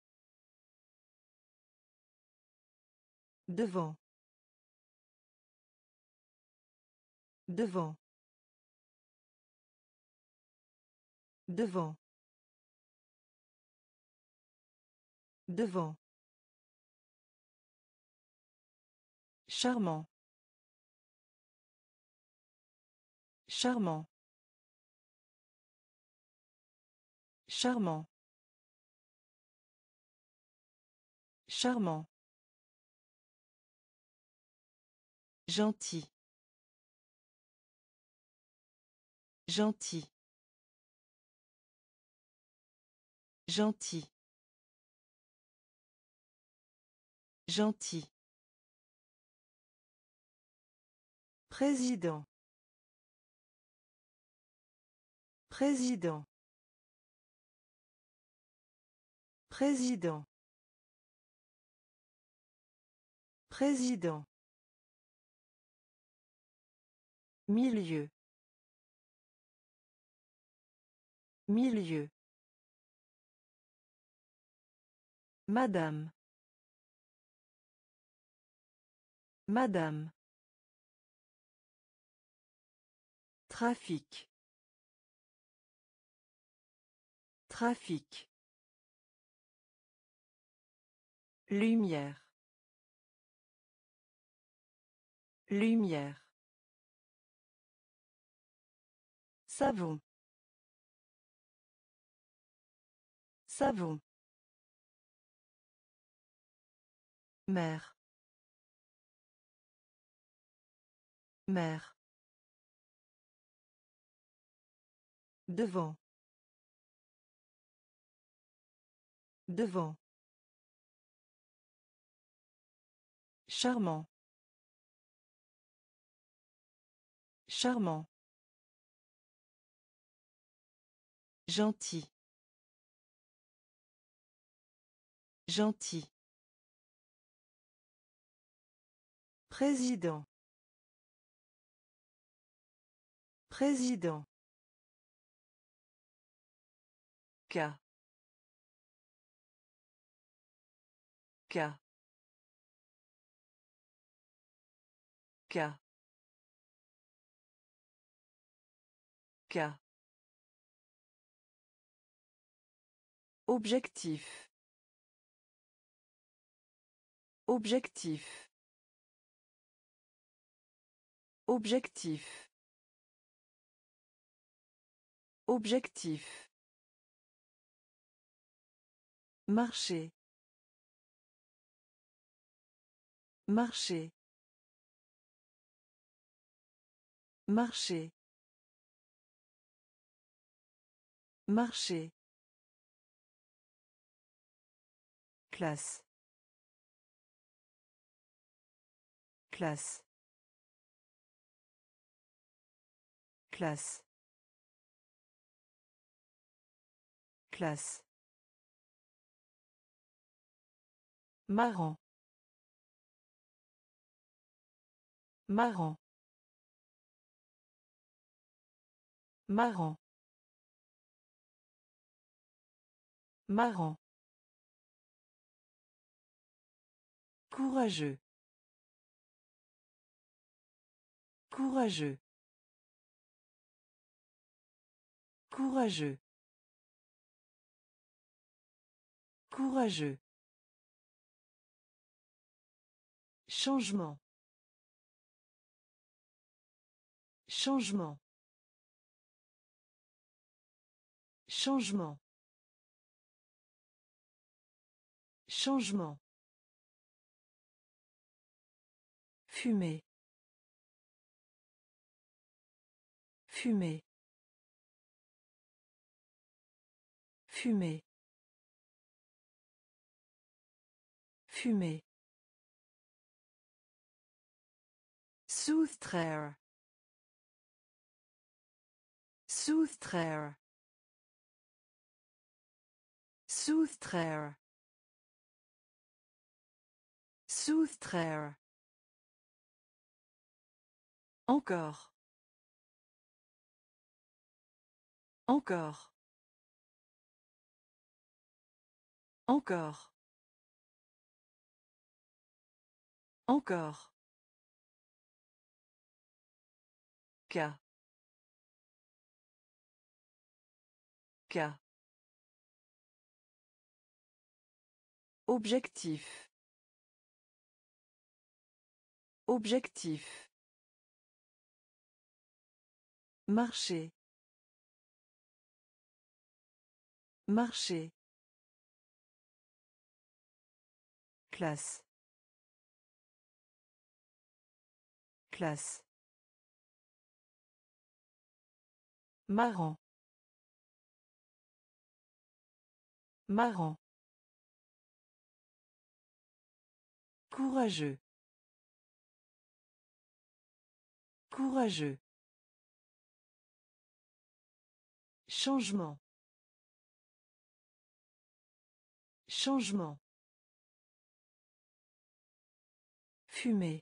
Devant. Devant. Devant. Devant. Charmant. Charmant. Charmant. Charmant. Gentil. Gentil. Gentil. Gentil. Président. Président. Président. Président. Milieu. Milieu. Madame. Madame. Trafic. Trafic. Lumière. Lumière. Savon. Savon. Mère. Mère. Devant. Devant. Charmant. Charmant. Gentil. Gentil. Président. Président. Cas. Cas. Cas. Cas. Objectif. Objectif. Objectif. Objectif. Marcher. Marcher. Marcher. Marcher. Classe. Classe. Classe. Classe. Marrant. Marrant. Marrant. Marrant. Courageux. Courageux. Courageux. Courageux. Changement. Changement. Changement. Changement. Fumer. Fumer. Fumer. Fumer. Soustraire. Soustraire. Soustraire. Soustraire. Encore. Encore. Encore. Encore. Cas. Cas. Objectif. Objectif. Marcher. Marcher. Classe. Classe. Marrant. Marrant. Courageux. Courageux. Changement. Changement. Fumer.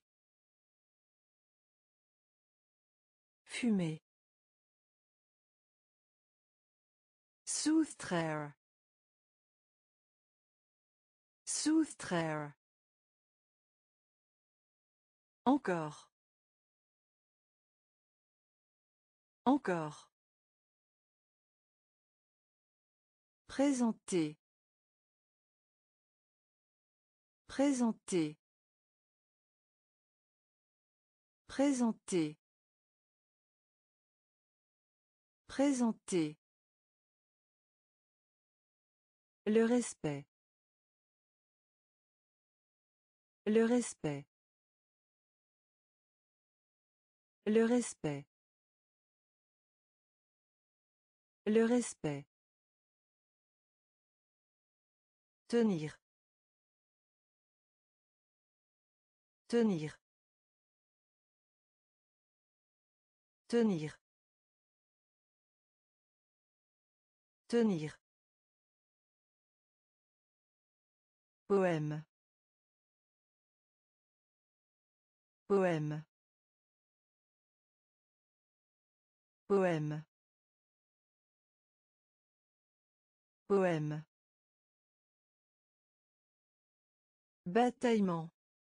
Fumer. Soustraire. Soustraire. Encore. Encore. Présenter. Présenter. Présenter. Présenter. Le respect. Le respect. Le respect. Le respect. Tenir. Tenir. Tenir. Tenir. Poème. Poème. Poème. Poème. Bataillement.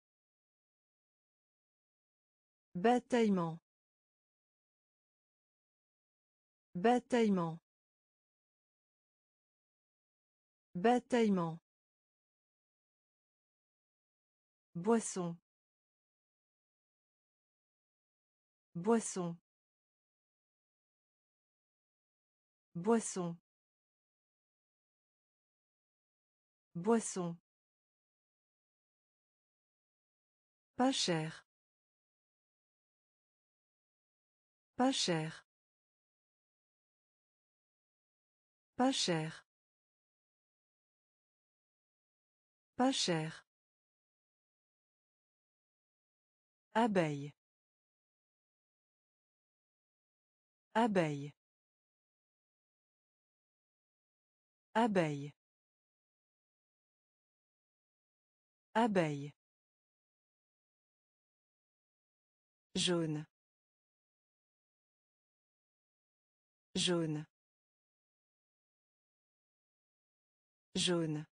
Bataillement. Bataillement. Bataillement. Boisson. Boisson. Boisson. Boisson. Pas cher. Pas cher. Pas cher. Pas cher. Abeille. Abeille. Abeille. Abeille. Jaune. Jaune. Jaune.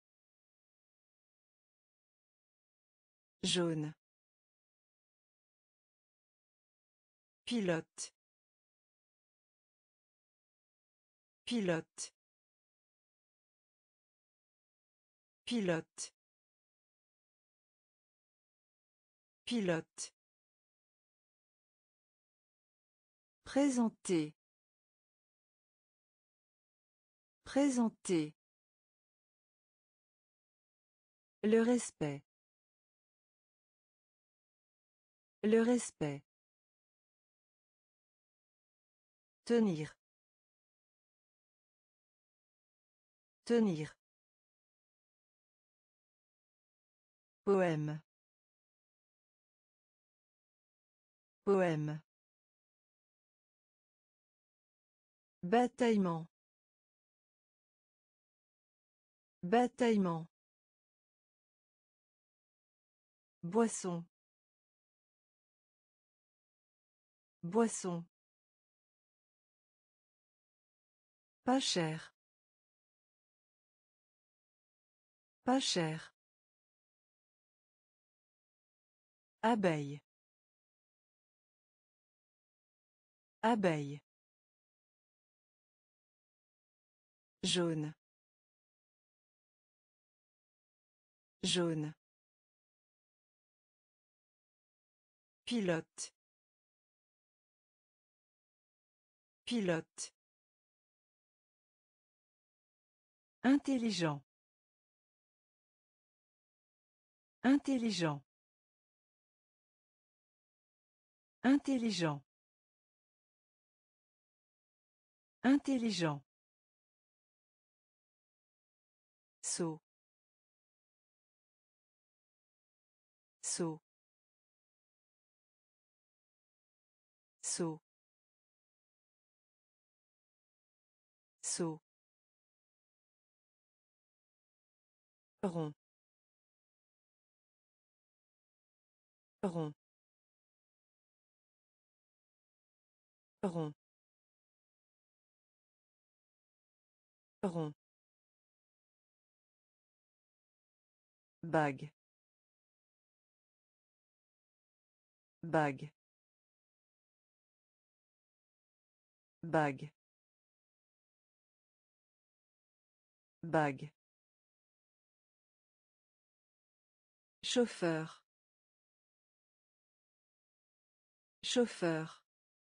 Jaune. Pilote. Pilote. Pilote. Pilote. Présenter. Présenter. Le respect. Le respect. Tenir. Tenir. Poème. Poème. Bataillement. Bataillement. Boisson. Boisson. Pas cher. Pas cher. Abeille. Abeille. Jaune. Jaune. Pilote. Pilote. Intelligent. Intelligent. Intelligent. Intelligent. Saut. Saut. Saut. Saut. Rond. Rond. Rond. Rond. Bague. Bague. Bague. Bague. Chauffeur. Chauffeur.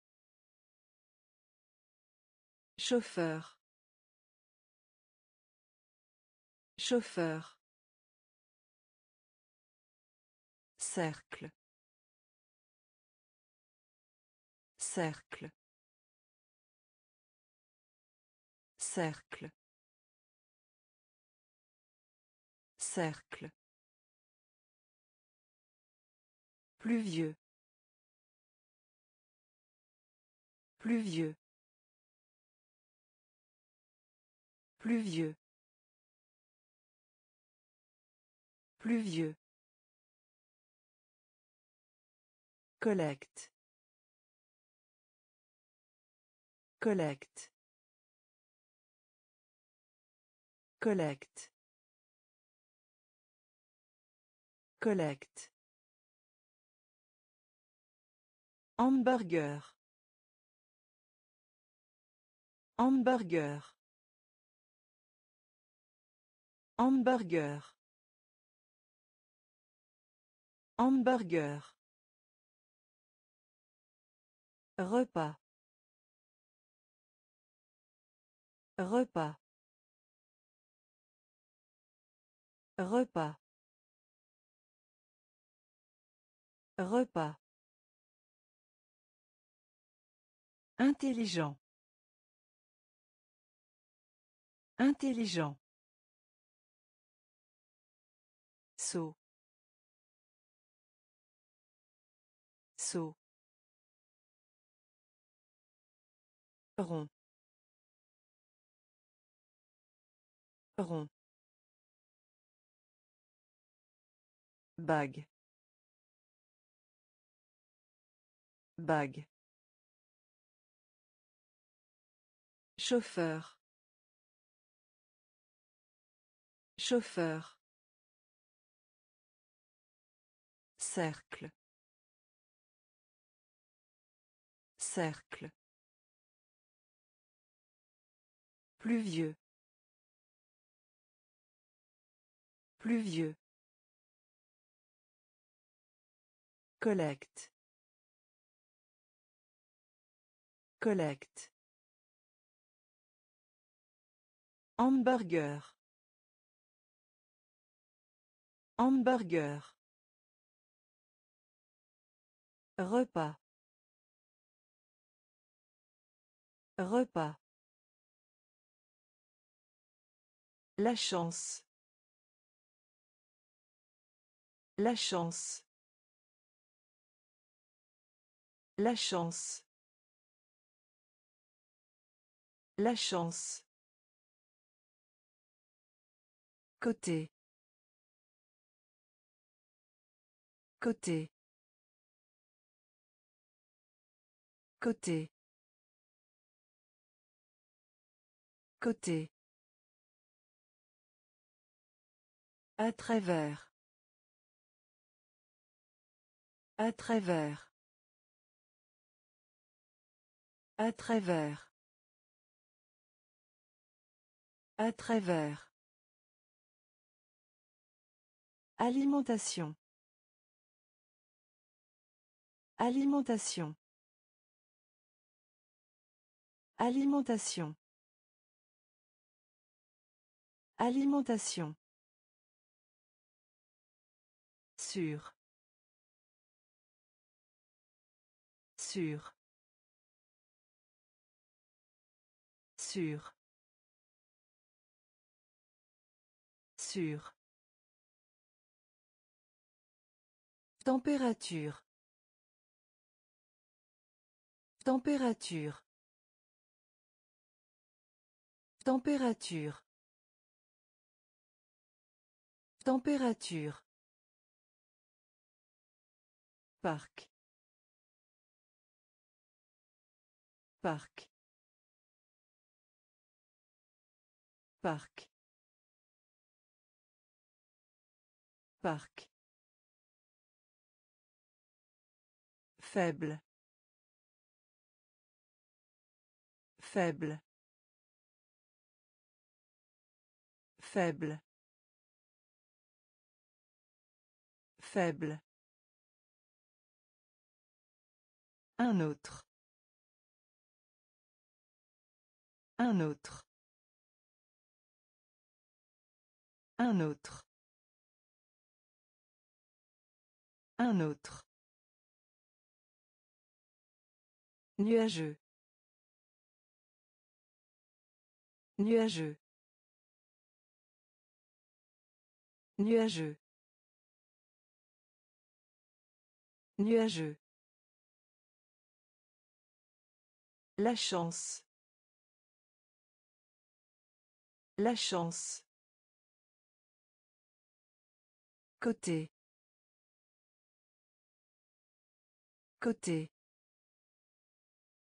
Chauffeur. Chauffeur. Cercle. Cercle. Cercle. Cercle. Pluvieux. Pluvieux. Pluvieux. Pluvieux. Collecte. Collecte. Collecte. Collecte. Hamburger. Hamburger. Hamburger. Hamburger. Repas. Repas. Repas. Repas. Intelligent. Intelligent. Saut. Saut. Rond. Rond. Bague. Bague. Chauffeur. Chauffeur. Cercle. Cercle. Pluvieux. Pluvieux. Collecte. Collecte. Hamburger. Hamburger. Repas. Repas. La chance. La chance. La chance. La chance. Côté. Côté. Côté. Côté. À travers. À travers. À travers. À travers. Alimentation. Alimentation. Alimentation. Alimentation. Sûr. Sûr. Sûr. Sûr. Température. Température. Température. Température. Parc. Parc. Parc. Parc. Faible. Faible. Faible. Faible. Un autre. Un autre. Un autre. Un autre. Nuageux. Nuageux. Nuageux. Nuageux. La chance. La chance. Côté. Côté.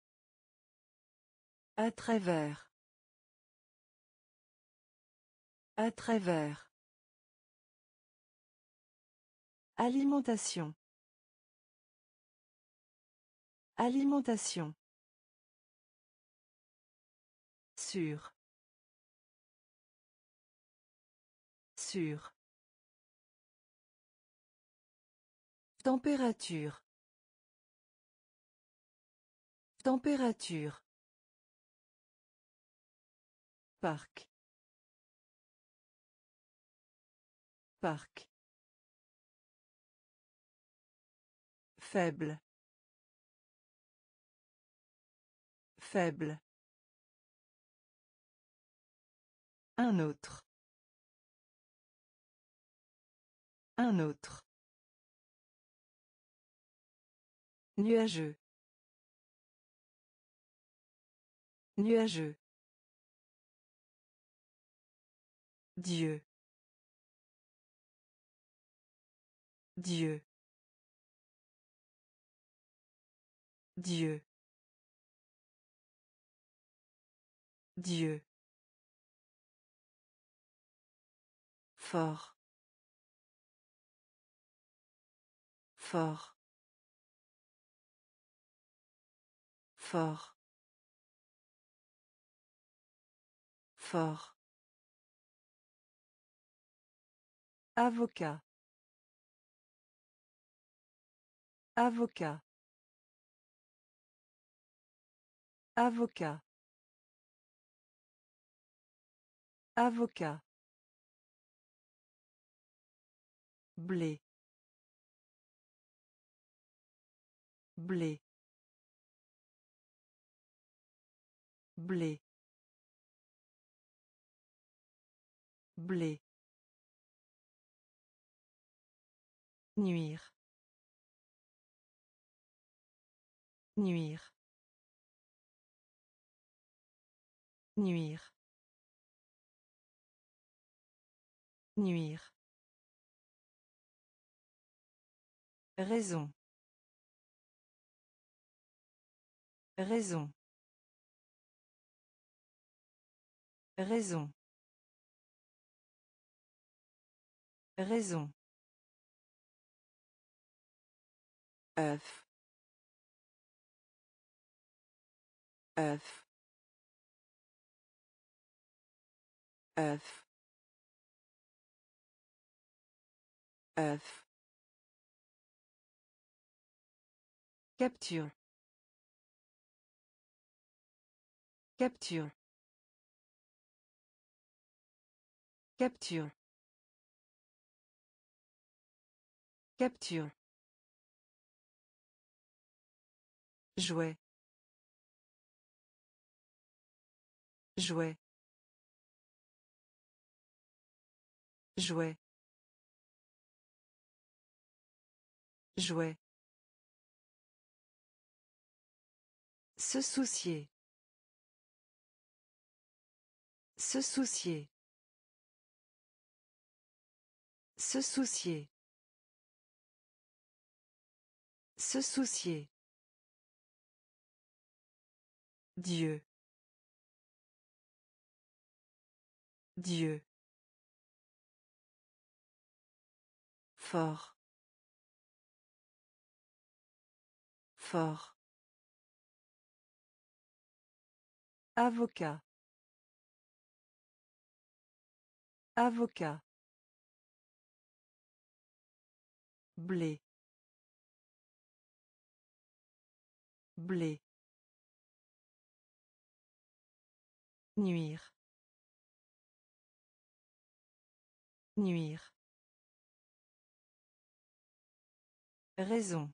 À travers. À travers. Alimentation. Alimentation. Sûr. Sûr. Température. Température. Parc. Parc. Faible. Faible. Un autre. Un autre. Nuageux. Nuageux. Dieu. Dieu. Dieu. Dieu. Fort. Fort. Fort. Fort. Avocat. Avocat. Avocat. Avocat. Blé. Blé. Blé. Blé. Nuire. Nuire. Nuire. Nuire. Raison. Raison. Raison. Raison. œuf, œuf, œuf, œuf. Capture. Capture. Capture. Capture. Jouet. Jouet. Jouet. Jouet. Se soucier. Se soucier. Se soucier. Se soucier. Dieu. Dieu. Fort. Fort. Avocat. Avocat. Blé. Blé. Nuire. Nuire. Raison.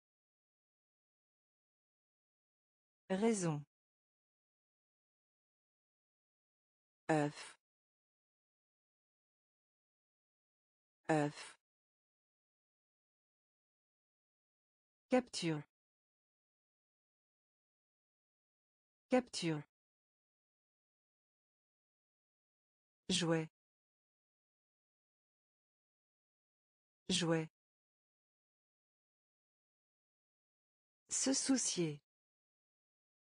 Raison. œuf, œuf. Capture. Capture. Jouet. Jouet. Se soucier.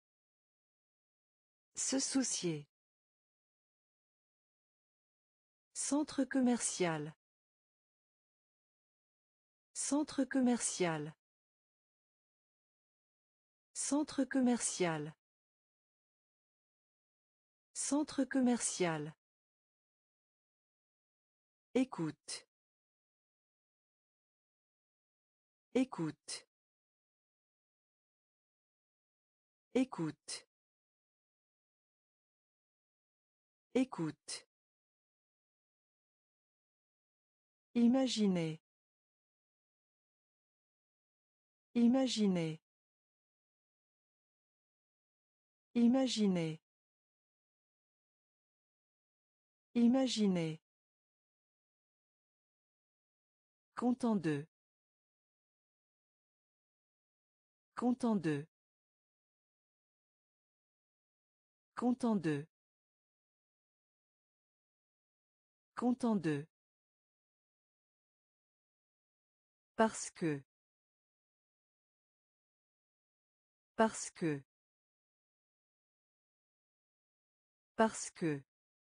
Se soucier. Centre commercial. Centre commercial. Centre commercial. Centre commercial. Écoute. Écoute. Écoute. Écoute. Imaginez. Imaginez. Imaginez. Imaginez. Content de. Content de. Content de. Content de. Parce que. Parce que. Parce que.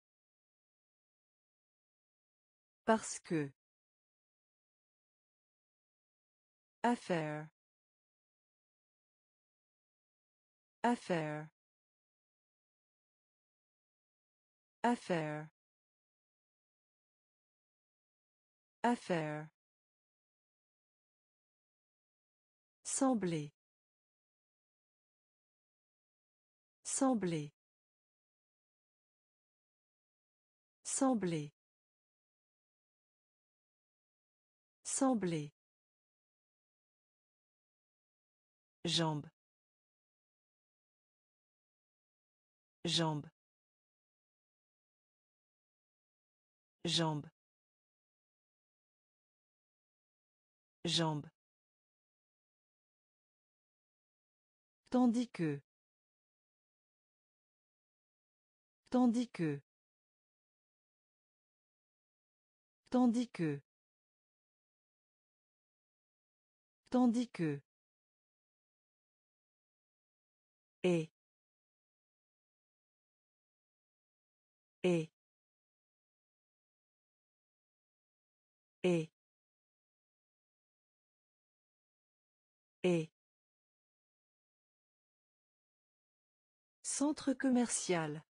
Parce que. Affaire. Affaire. Affaire. Affaire. Sembler. Sembler. Sembler. Sembler. Jambe. Jambe. Jambe. Jambe. Tandis que. Tandis que. Tandis que. Tandis que. Et. Et. Et. Et. Centre commercial.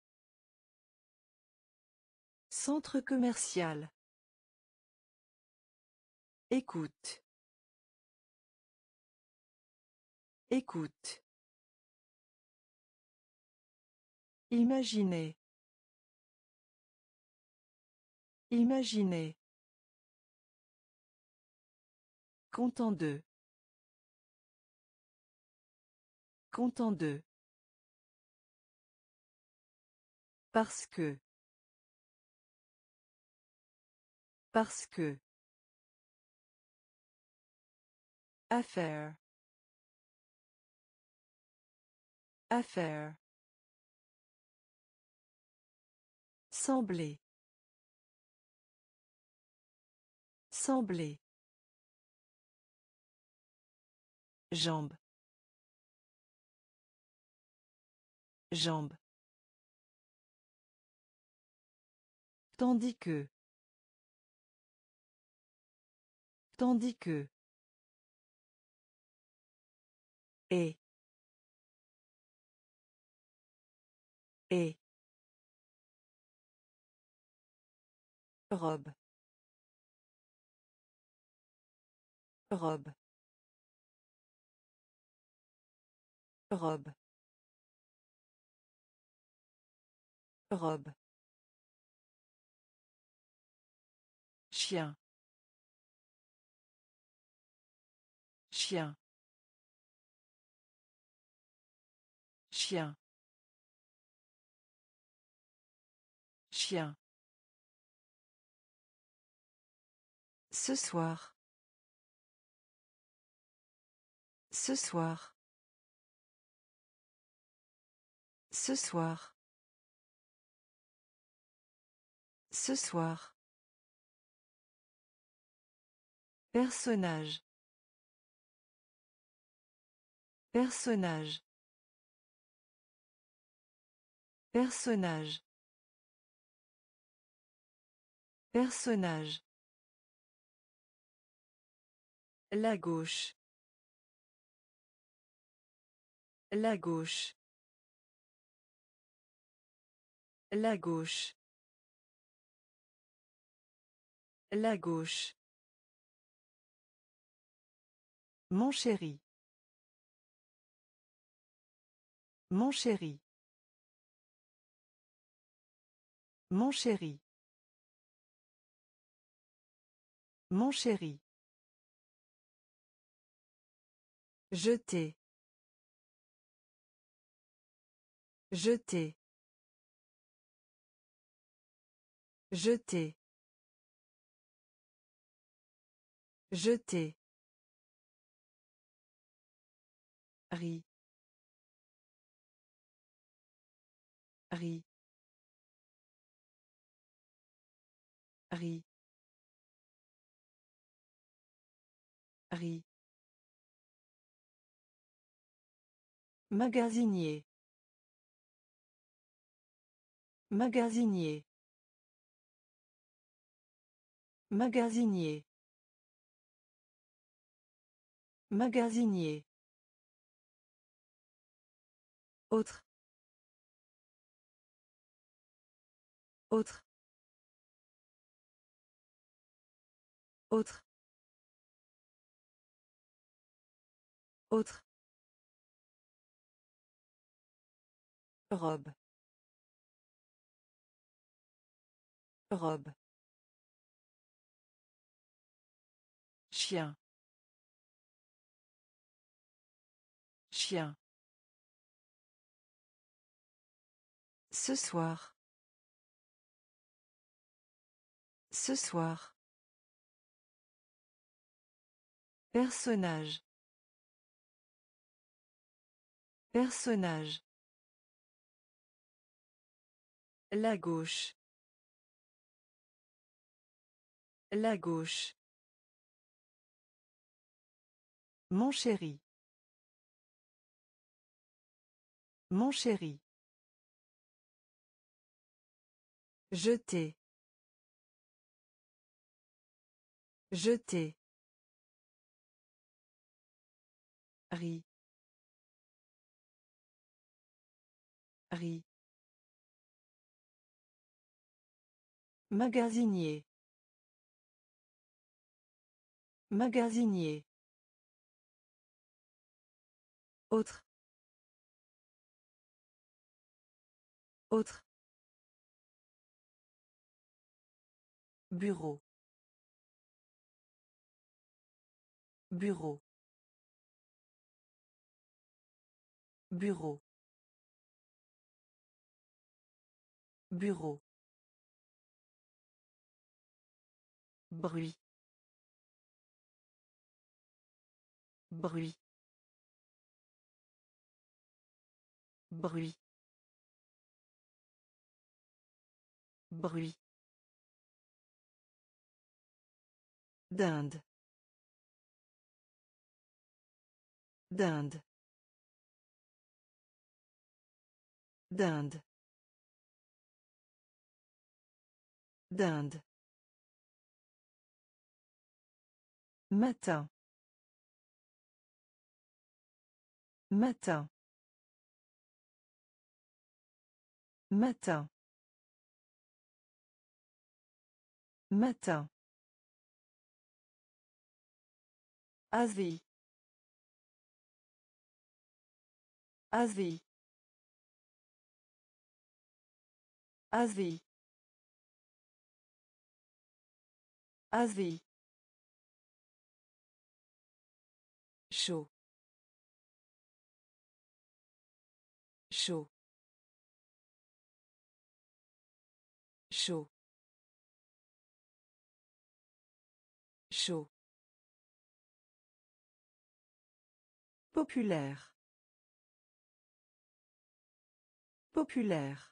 Centre commercial. Écoute. Écoute. Imaginez. Imaginez. Content de. Content de. Parce que. Parce que. Affaire. Affaire. Sembler. Sembler. Jambe. Jambe. Tandis que. Tandis que. Et. Et. Robe. Robe. Robe. Robe. Chien. Chien. Chien. Chien. Ce soir. Ce soir. Ce soir. Ce soir. Personnage. Personnage. Personnage. Personnage. La gauche. La gauche. La gauche. La gauche. Mon chéri. Mon chéri. Mon chéri. Mon chéri. Jeter. Jeter. Jeter. Jeter. Riz. Riz. Riz. Riz. Magasinier. Magasinier. Magasinier. Magasinier. Autre. Autre. Autre. Autre. Robe. Robe. Chien. Chien. Ce soir. Ce soir. Personnage. Personnage. La gauche. La gauche. Mon chéri. Mon chéri. Jeter. Jeter. Riz. Riz. Magasinier. Magasinier. Autre. Autre. Bureau. Bureau. Bureau. Bureau. Bruit. Bruit. Bruit. Bruit. D'Inde. D'Inde. D'Inde. D'Inde. Matin. Matin. Matin. Matin. Asie. Asie. Asie. Asie. Chaud. Chaud. Chaud. Chaud. Populaire. Populaire.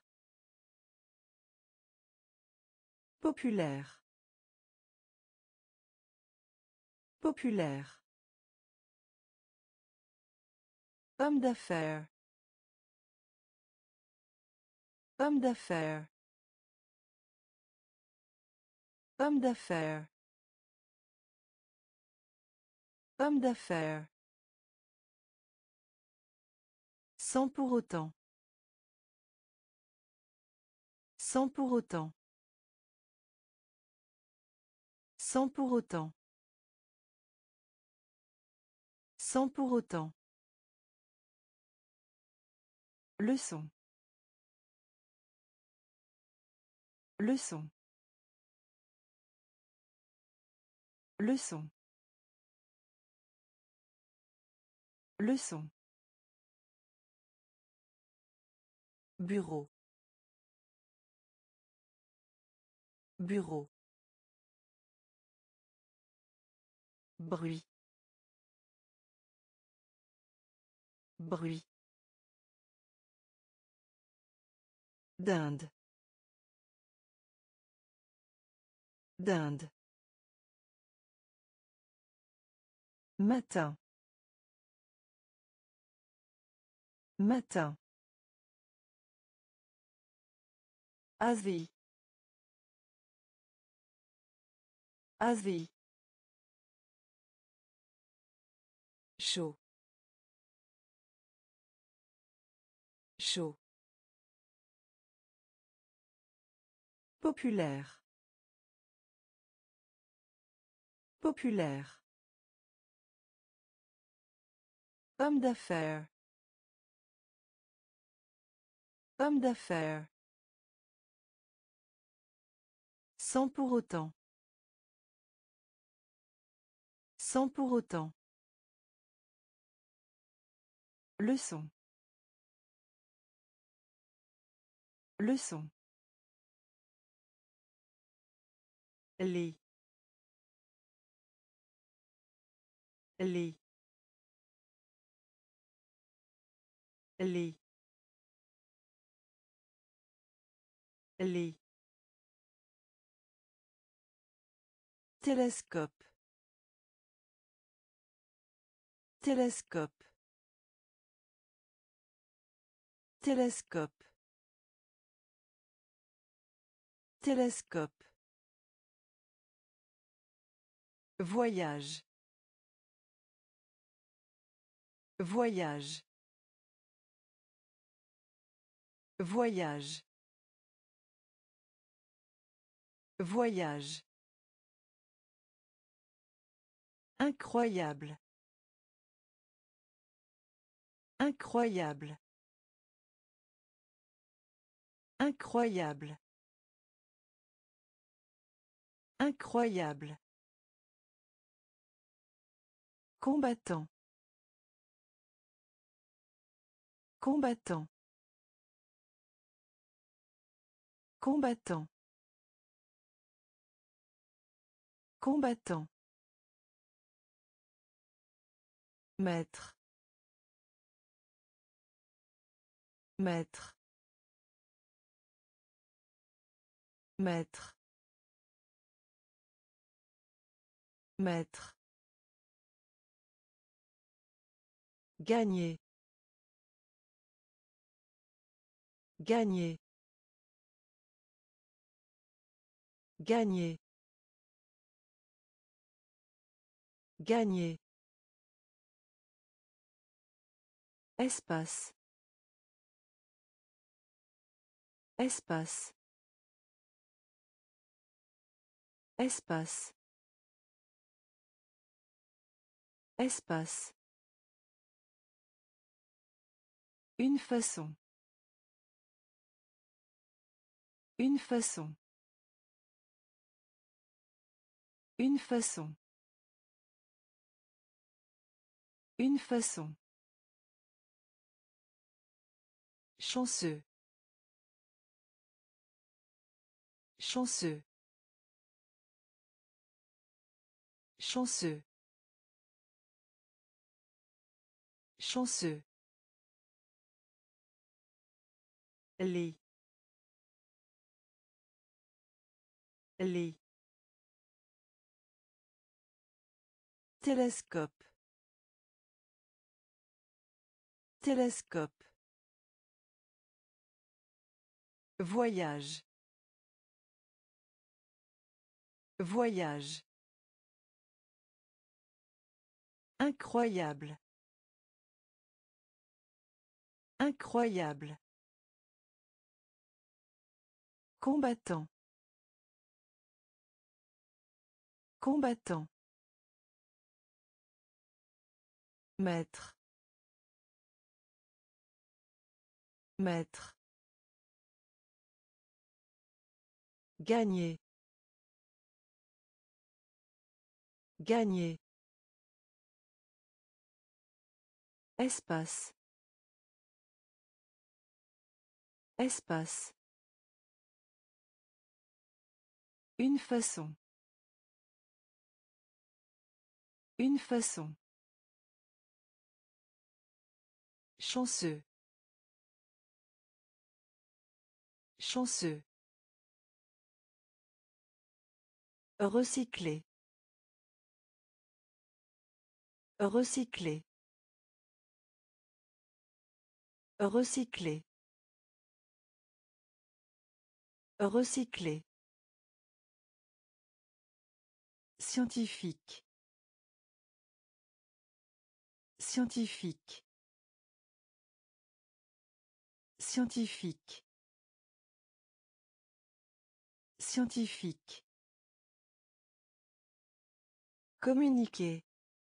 Populaire. Populaire. Homme d'affaires. Homme d'affaires. Homme d'affaires. Homme d'affaires. Sans pour autant. Sans pour autant. Sans pour autant. Sans pour autant. Leçon. Leçon. Leçon. Leçon. Bureau. Bureau. Bruit. Bruit. D'Inde. D'Inde. Matin. Matin. Asie. Asie. Chaud. Chaud. Populaire. Populaire. Homme d'affaires. Homme d'affaires. Sans pour autant. Sans pour autant. Leçon. Leçon. Les. Les. Les. Les. Télescope. Télescope. Télescope. Télescope. Voyage. Voyage. Voyage. Voyage. Incroyable. Incroyable. Incroyable. Incroyable. Combattant. Combattant. Combattant. Combattant. Maître. Maître. Maître. Maître. Gagner. Gagner. Gagner. Gagner. Espace. Espace. Espace. Espace. Une façon. Une façon. Une façon. Une façon. Chanceux. Chanceux. Chanceux. Chanceux. Les. Les. Télescope. Télescope. Voyage. Voyage. Incroyable. Incroyable. Combattant. Combattant. Maître. Maître. Gagner. Gagner. Espace. Espace. Une façon. Une façon. Chanceux. Chanceux. Recycler. Recycler. Recycler. Recycler. Scientifique. Scientifique. Scientifique. Scientifique. Communiquer.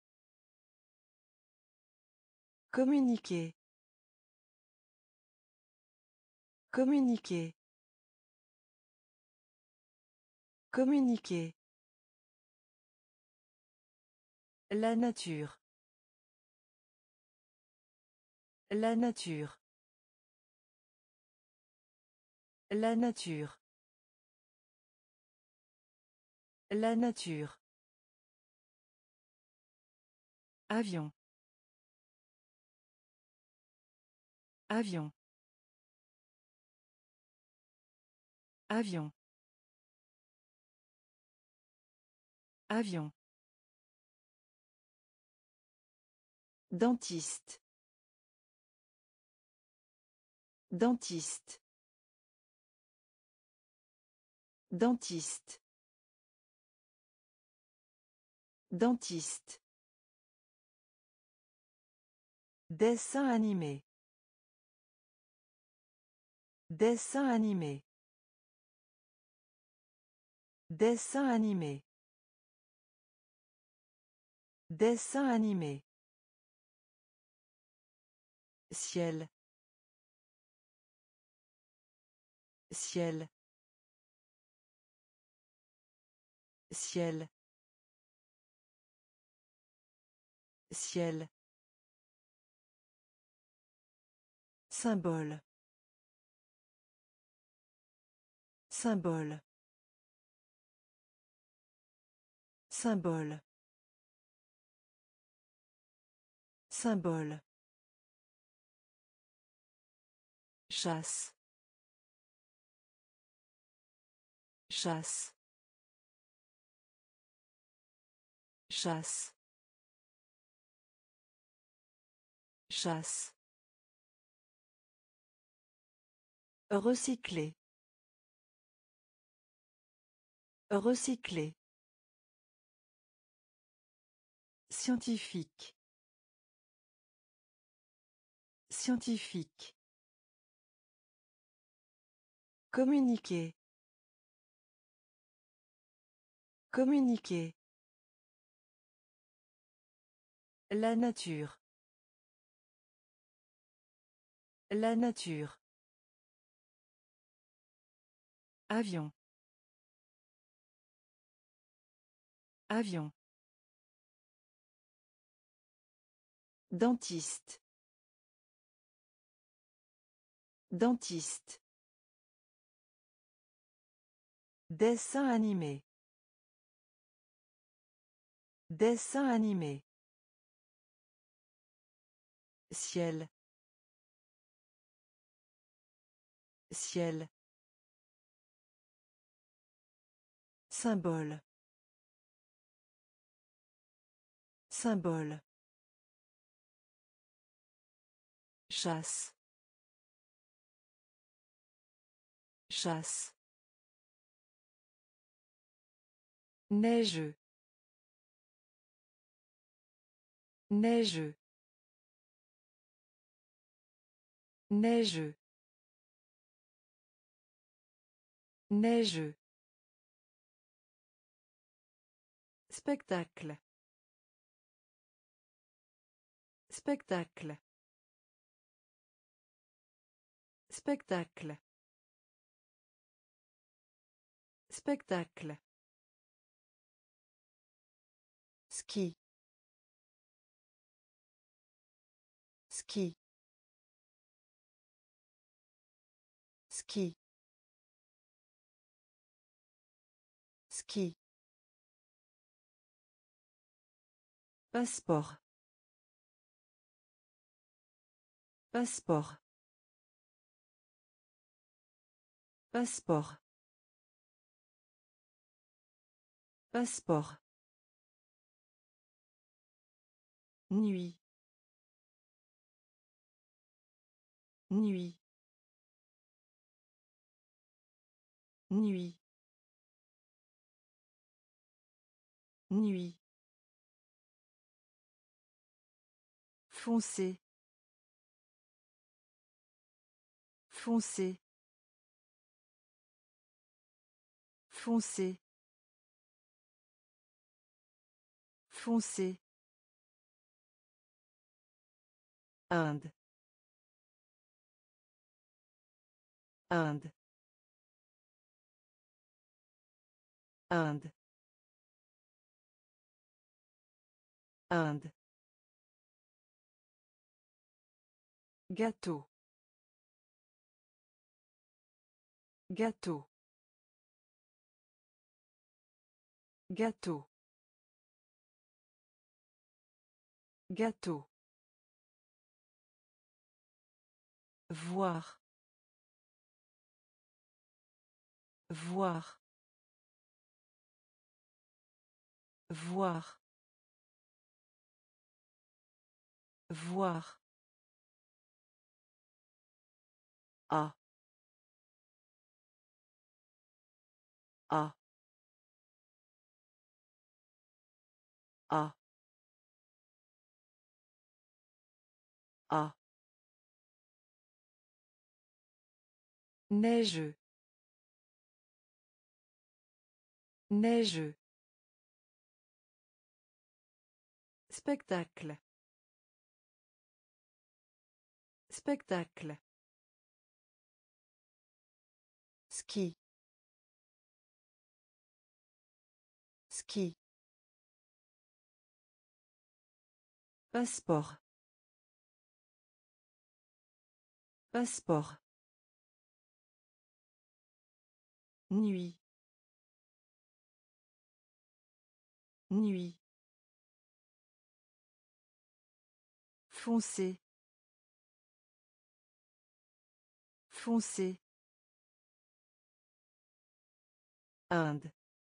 Communiquer. Communiquer. Communiquer. La nature. La nature. La nature. La nature. Avion. Avion. Avion. Avion. Dentiste. Dentiste. Dentiste. Dentiste. Dessin animé. Dessin animé. Dessin animé. Dessin animé. Ciel. Ciel. Ciel. Ciel. Symbole. Symbole. Symbole. Symbole. Chasse. Chasse. Chasse. Chasse. Recycler. Recycler. Scientifique. Scientifique. Communiquer. Communiquer. La nature. La nature. Avion. Avion. Dentiste. Dentiste. Dessin animé. Dessin animé. Ciel. Ciel. Symbole. Symbole. Chasse. Chasse. Neigeux. Neigeux. Neigeux. Neigeux. Spectacle. Spectacle. Spectacle. Spectacle. Ski. Ski. Ski. Ski. Passeport. Passeport. Passeport. Passeport. Nuit. Nuit. Nuit. Nuit. Foncé. Foncé. Foncé. Foncé. Inde. Inde. Inde. Inde. Gâteau. Gâteau. Gâteau. Gâteau. Voir. Voir. Voir. Voir. A. A. A. A. Neigeux. Neigeux. Spectacle. Spectacle. Ski. Ski. Passeport. Passeport. Nuit. Nuit. Foncé. Foncé. Inde.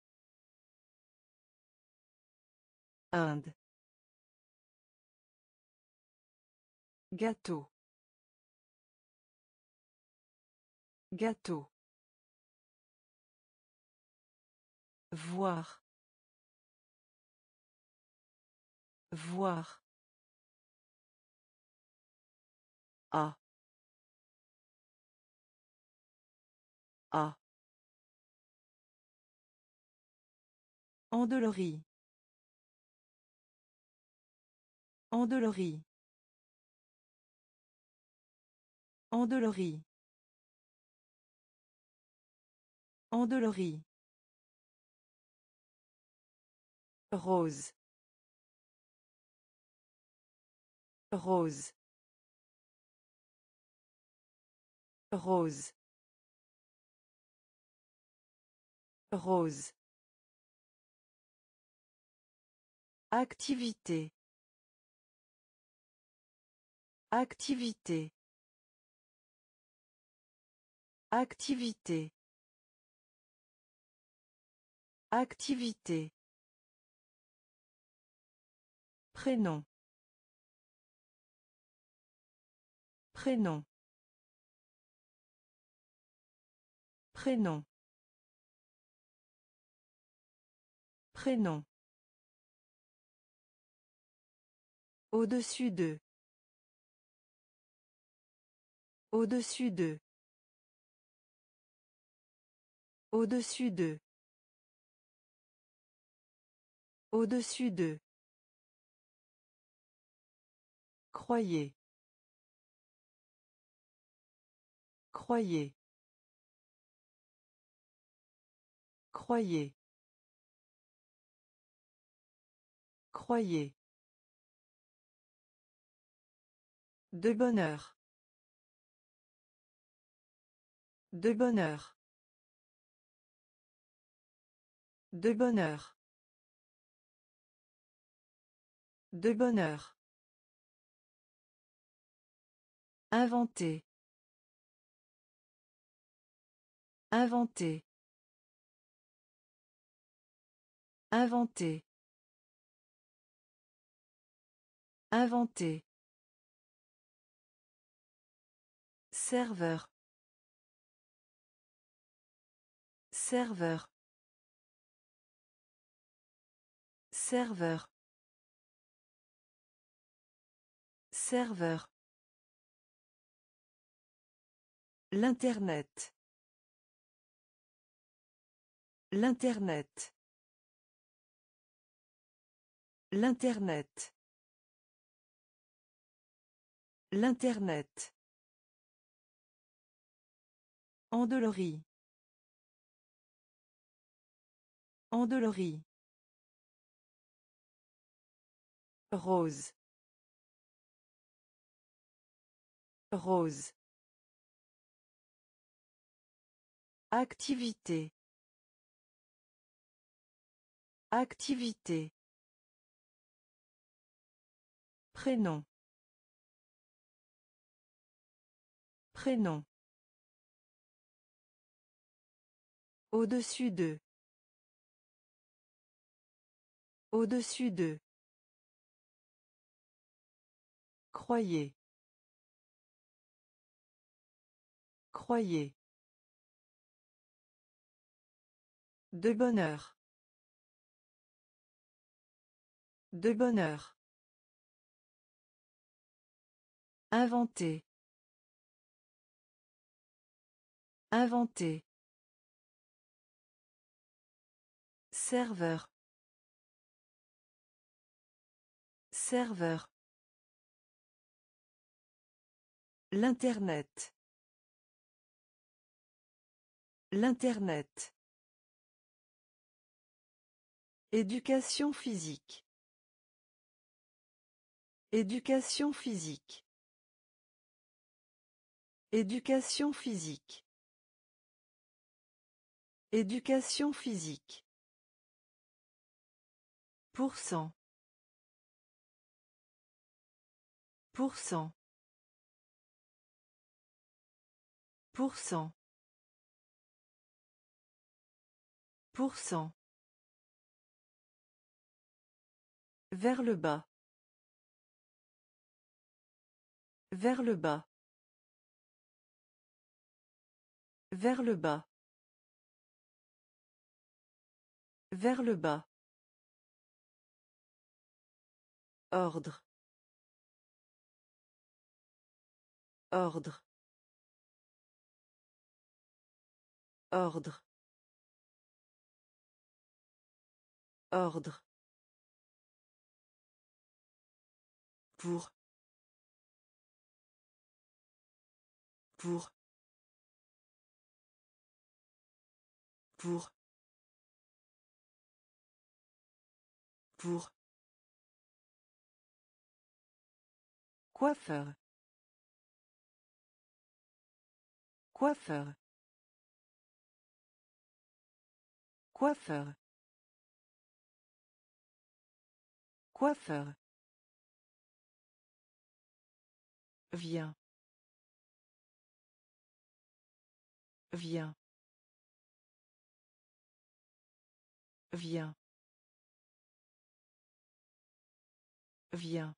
Inde. Gâteau. Gâteau. Voir. Voir. A. A. Endolorie. Endolorie. Endolorie. Endolorie. Rose. Rose. Rose. Rose. Activité. Activité. Activité. Activité. Prénom. Prénom. Prénom. Prénom. Au-dessus d'eux. Au-dessus d'eux. Au-dessus d'eux. Au-dessus d'eux. Croyez. Croyez. Croyez. Croyez. De bonheur. De bonheur. De bonheur. De bonheur. Inventer. Inventer. Inventer. Inventer. Serveur. Serveur. Serveur. Serveur. L'Internet. L'Internet. L'Internet. L'Internet. Endolorie. Endolorie. Rose. Rose. Activité. Activité. Prénom. Prénom. Au-dessus d'eux. Au-dessus d'eux. Croyez. Croyez. De bonheur. De bonheur. Inventer. Inventer. Serveur. Serveur. L'Internet. L'Internet. Éducation physique. Éducation physique. Éducation physique. Éducation physique. Pour cent. Pour cent. Pour cent. Pour cent. Vers le bas. Vers le bas. Vers le bas. Vers le bas. Ordre. Ordre. Ordre. Ordre. Pour. Pour. Pour. Pour. Coiffeur. Coiffeur. Coiffeur. Coiffeur. Viens. Viens. Viens. Viens.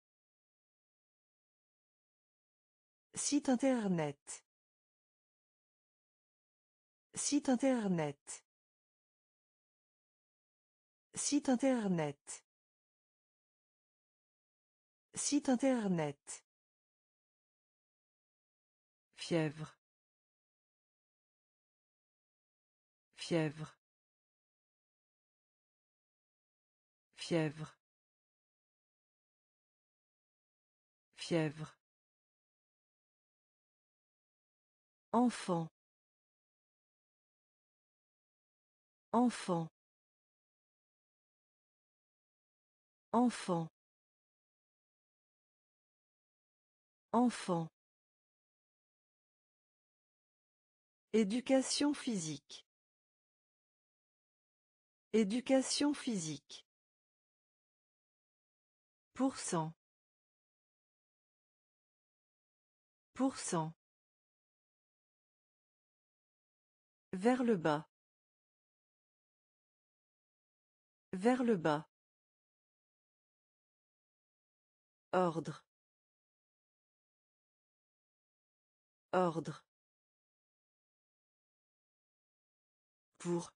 Site internet. Site internet. Site internet. Site internet. Fièvre. Fièvre. Fièvre. Fièvre. Enfant. Enfant. Enfant. Enfant. Éducation physique. Éducation physique. Pour cent. Pour cent. Vers le bas. Vers le bas. Ordre. Ordre. Pour.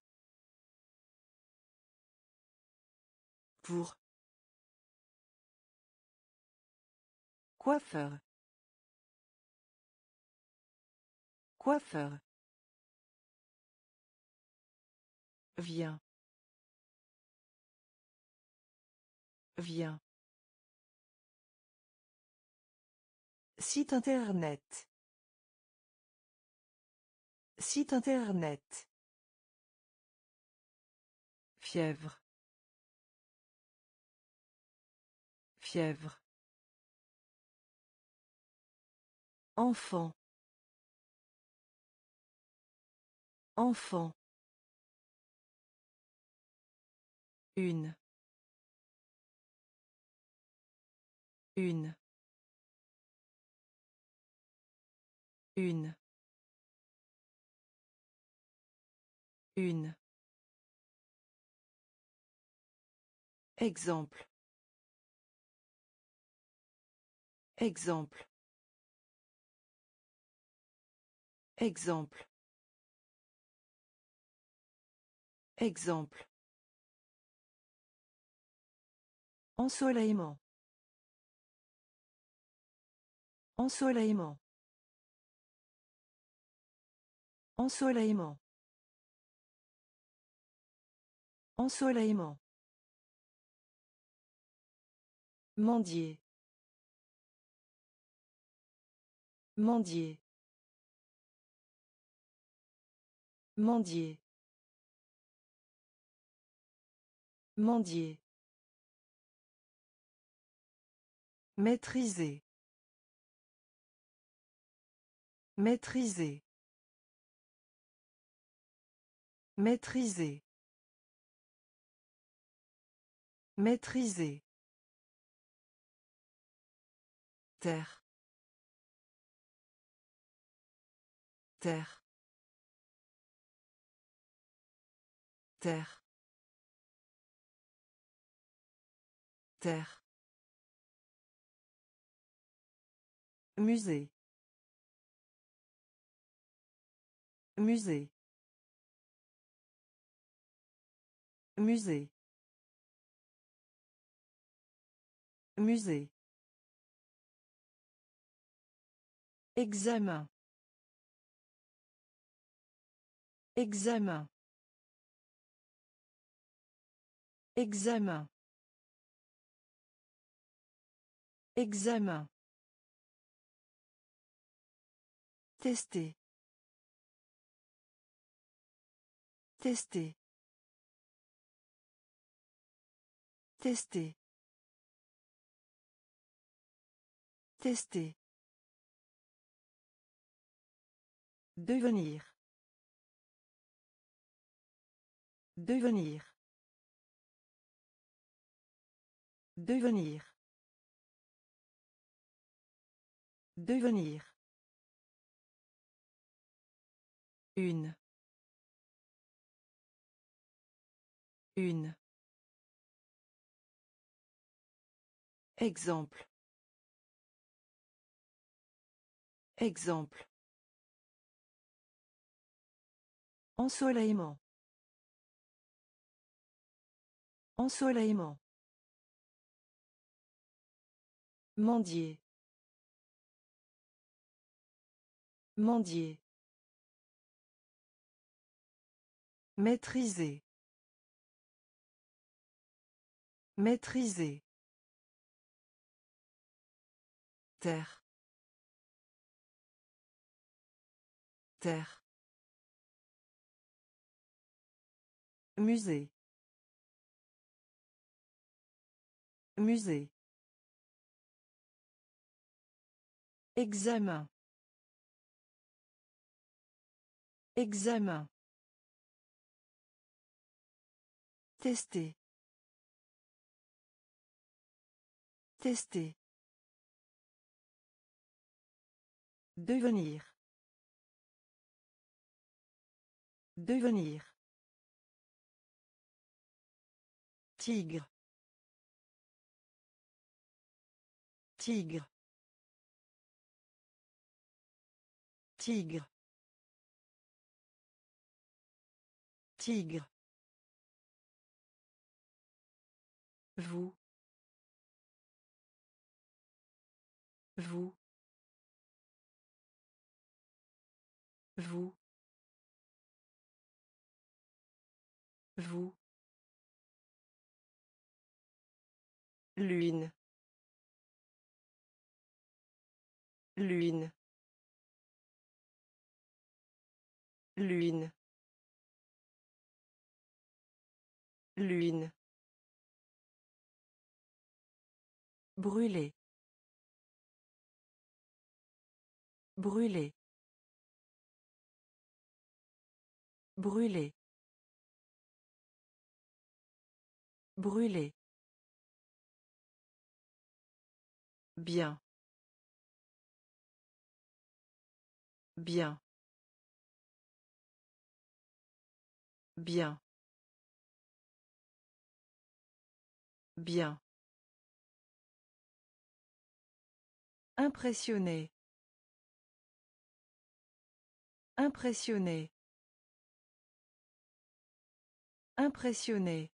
Pour. Coiffeur. Coiffeur. Viens. Viens. Site internet. Site internet. Fièvre. Fièvre. Enfant. Enfant. Une. Une. Une. Une. Exemple. Exemple. Exemple. Exemple. Ensoleillement. Ensoleillement. Ensoleillement. Ensoleillement. Mendier. Mendier. Mendier. Mendier. Maîtriser. Maîtriser. Maîtriser. Maîtriser. Terre. Terre. Terre. Terre. Musée. Musée. Musée. Musée. Examen. Examen. Examen. Examen. Tester. Tester. Tester. Tester. Devenir. Devenir. Devenir. Devenir. Une. Une. Exemple. Exemple. Ensoleillement. Ensoleillement. Mendier. Mendier. Maîtriser. Maîtriser. Terre. Terre. Musée. Musée. Examen. Examen. Tester. Tester. Devenir. Devenir. Tigre. Tigre. Tigre. Tigre. Vous. Vous. Vous. Vous. Lune. Lune. Lune. Lune. Brûler. Brûler. Brûler. Brûler. Bien. Bien. Bien. Bien. Impressionné. Impressionné. Impressionné.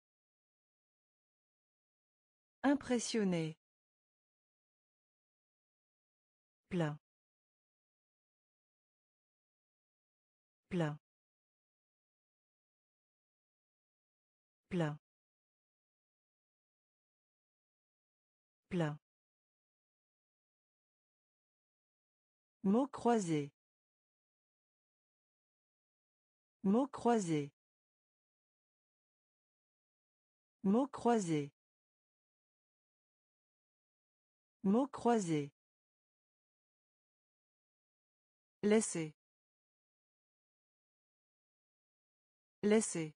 Impressionné. Plein. Plein. Plein. Plein. Mots croisés. Mots croisés. Mots croisés. Mots croisés. Laisser. Laisser.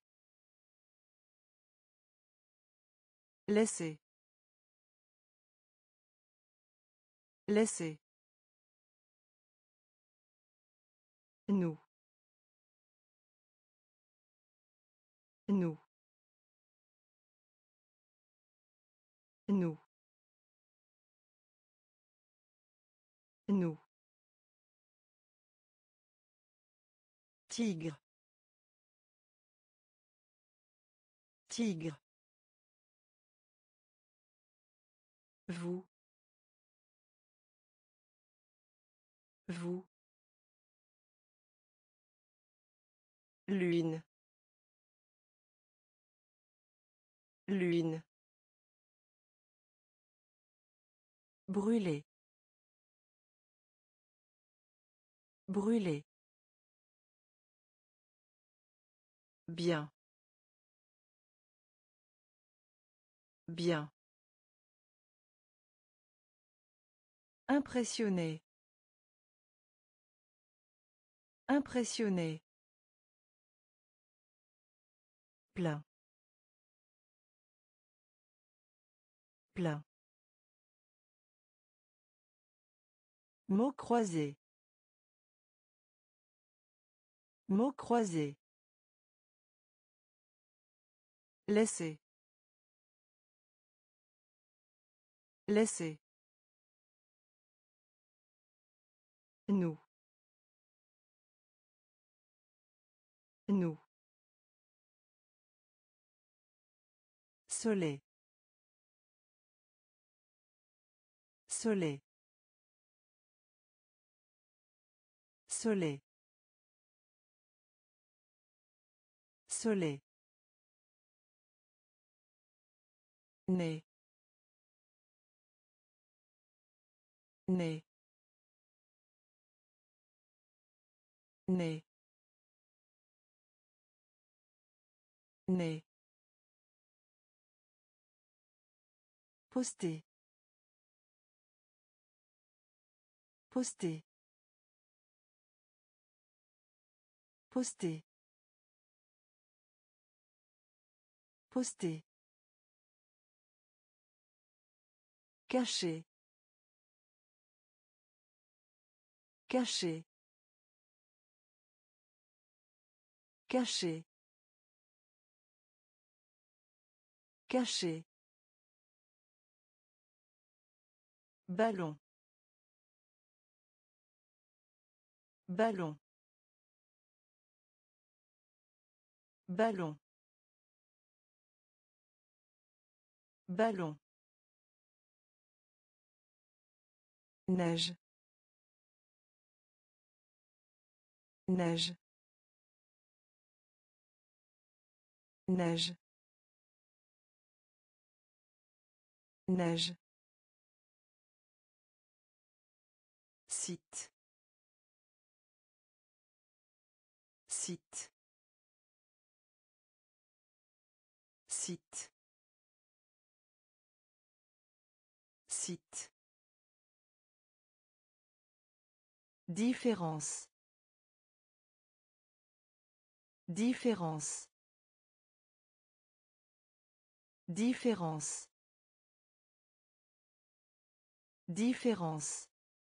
Laisser. Laisser. Nous. Nous. Nous. Nous. Tigre. Tigre. Vous. Vous. Lune. Lune. Brûler. Brûler. Bien. Bien. Impressionné. Impressionné. Plein. Plein. Mots croisés. Mots croisés. Laisser. Laisser. Nous. Nous. Soleil. Soleil. Soleil. Soleil. Né. Né. Né. Né. Poster. Poster. Poster. Poster. Caché. Caché. Caché. Caché. Ballon. Ballon. Ballon. Ballon. Neige. Neige. Neige. Neige. Site. Site. Site. Site. Différence. Différence. Différence. Différence.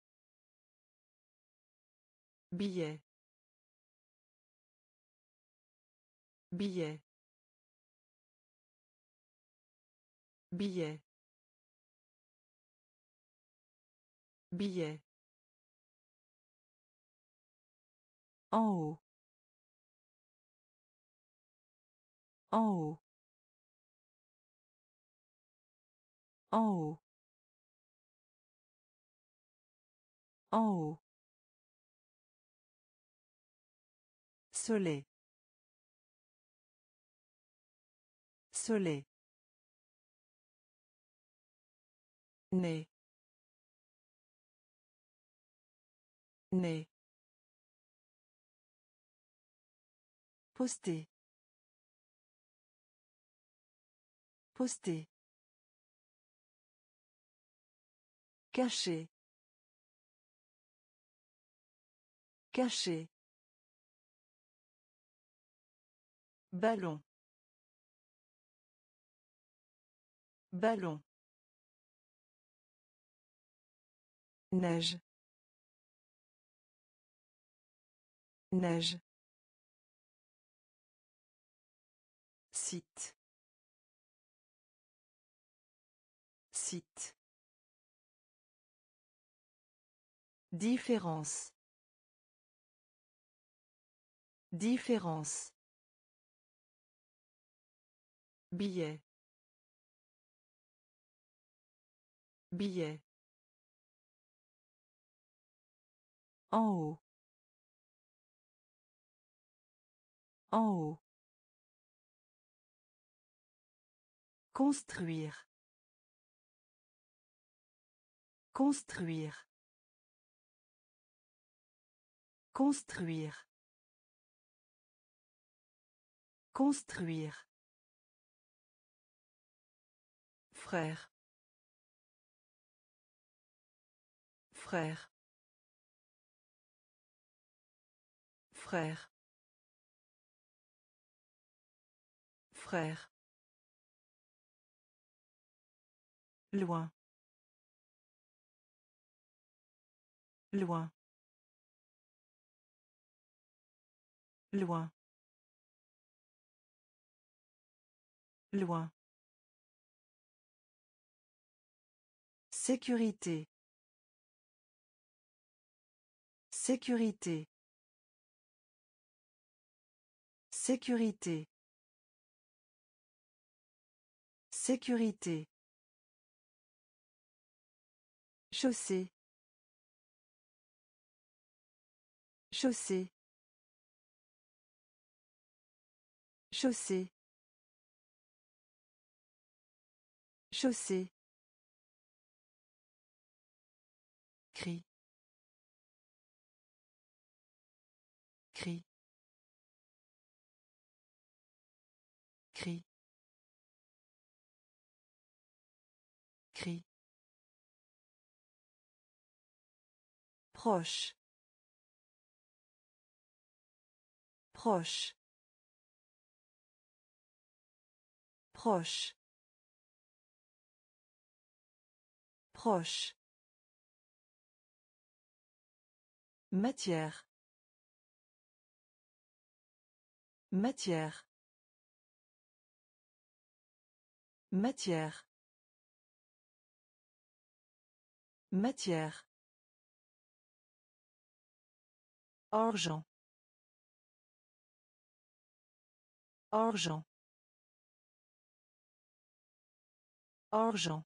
Billet. Billet. Billet. Billet. En haut. En haut. En haut. En haut. Soleil. Soleil. Né. Né. Poster. Poster. Caché. Caché. Ballon. Ballon. Neige. Neige. Site. Site. Différence. Différence. Billet. Billet. En haut. En haut. Construire. Construire. Construire. Construire. Frère. Frère. Frère. Frère. Loin. Loin. Loin. Loin. Sécurité. Sécurité. Sécurité. Sécurité. Chaussée. Chaussée. Chaussée. Chaussée. Cri. Cri. Cri. Cri. Proche. Proche. Proche. Proche. Matière. Matière. Matière. Matière. Argent. Argent. Argent.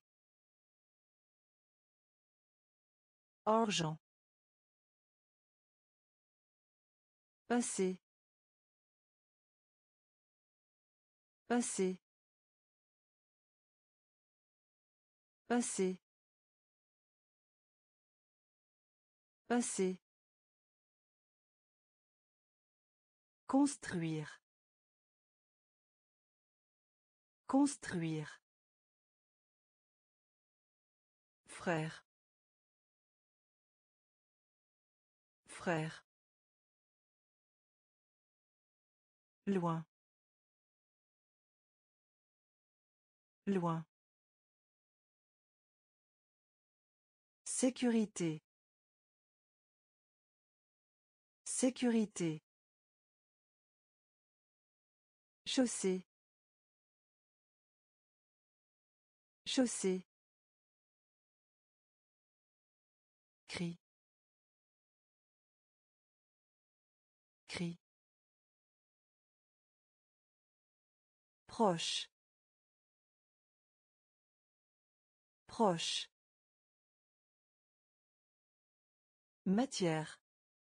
Argent. Passé. Passé. Passé. Passé. Construire. Construire. Frère. Frère. Loin. Loin. Sécurité. Sécurité. Chaussée. Chaussée. Cri. Cri. Proche. Proche. Matière.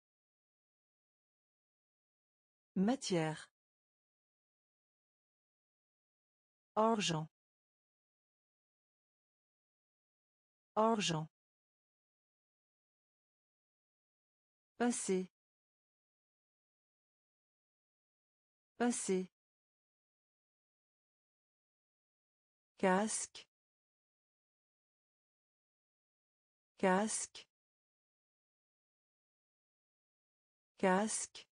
Matière. Argent. Argent. Passé. Passé. Casque. Casque. Casque.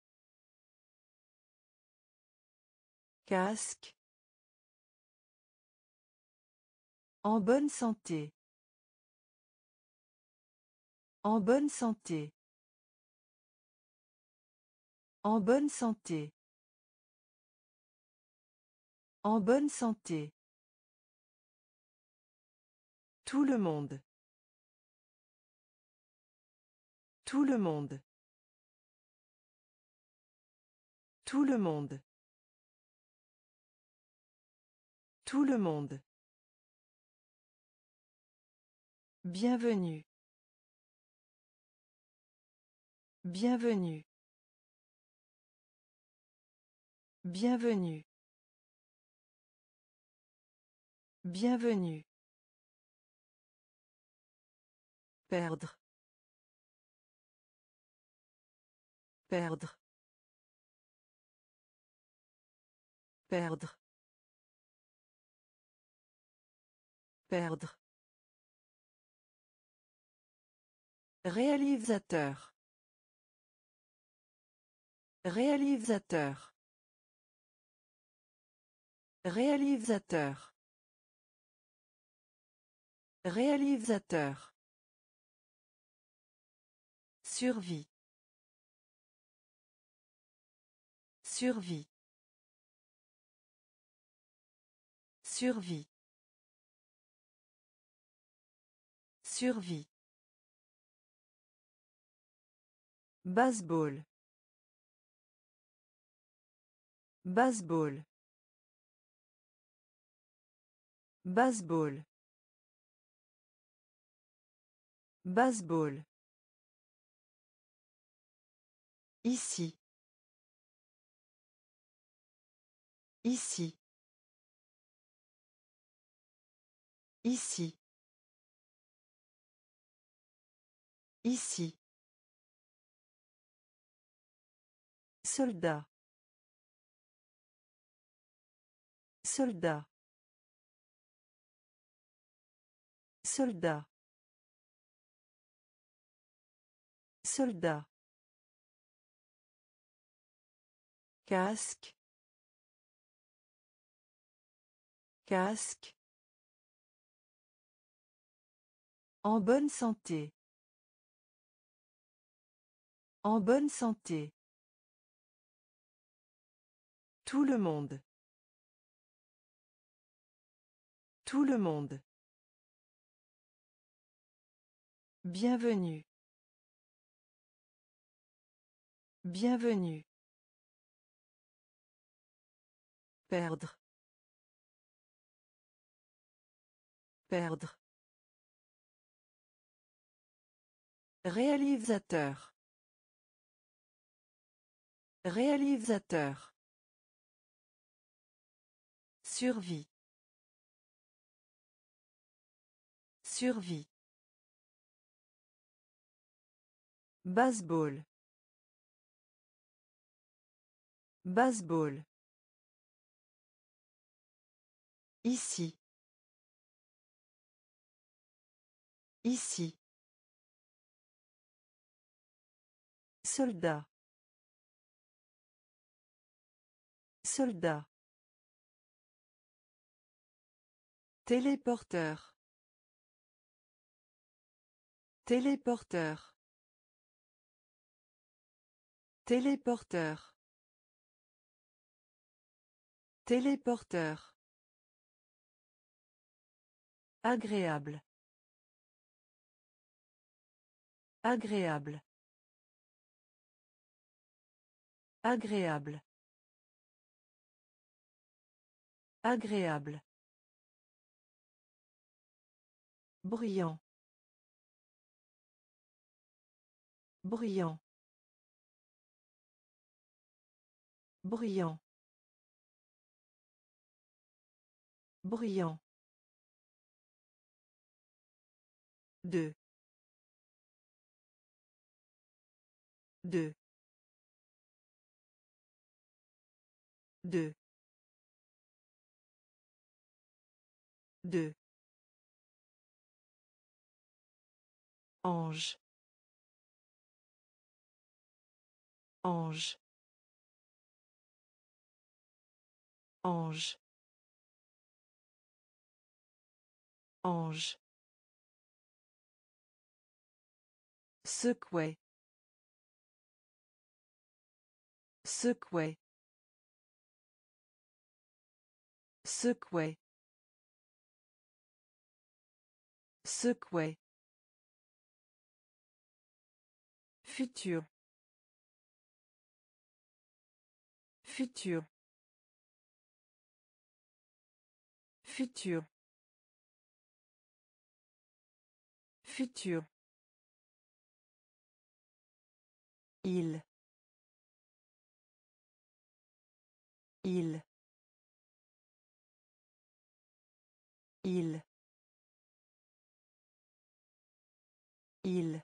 Casque. En bonne santé. En bonne santé. En bonne santé. En bonne santé. Tout le monde. Tout le monde. Tout le monde. Tout le monde. Bienvenue. Bienvenue. Bienvenue. Bienvenue. Perdre. Perdre. Perdre. Perdre. Réalisateur. Réalisateur. Réalisateur. Réalisateur. Survie. Survie. Survie. Survie. Baseball. Baseball. Baseball. Baseball. Ici. Ici. Ici. Ici. Soldat. Soldat. Soldat. Soldat. Casque. Casque. En bonne santé. En bonne santé. Tout le monde. Tout le monde. Bienvenue. Bienvenue. Perdre. Perdre. Réalisateur. Réalisateur. Survie. Survie. Baseball. Baseball. Ici. Ici. Soldat. Soldat. Téléporteur. Téléporteur. Téléporteur. Téléporteur. Agréable. Agréable. Agréable. Agréable. Bruyant. Bruyant. Bruyant. Bruyant. Deux. Deux. Deux. Deux. Ange. Ange. Ange. Ange. Secouer. Secouer. Secouer. Secouer. Futur. Futur. Futur. Futur. Il. Il. Il. Il.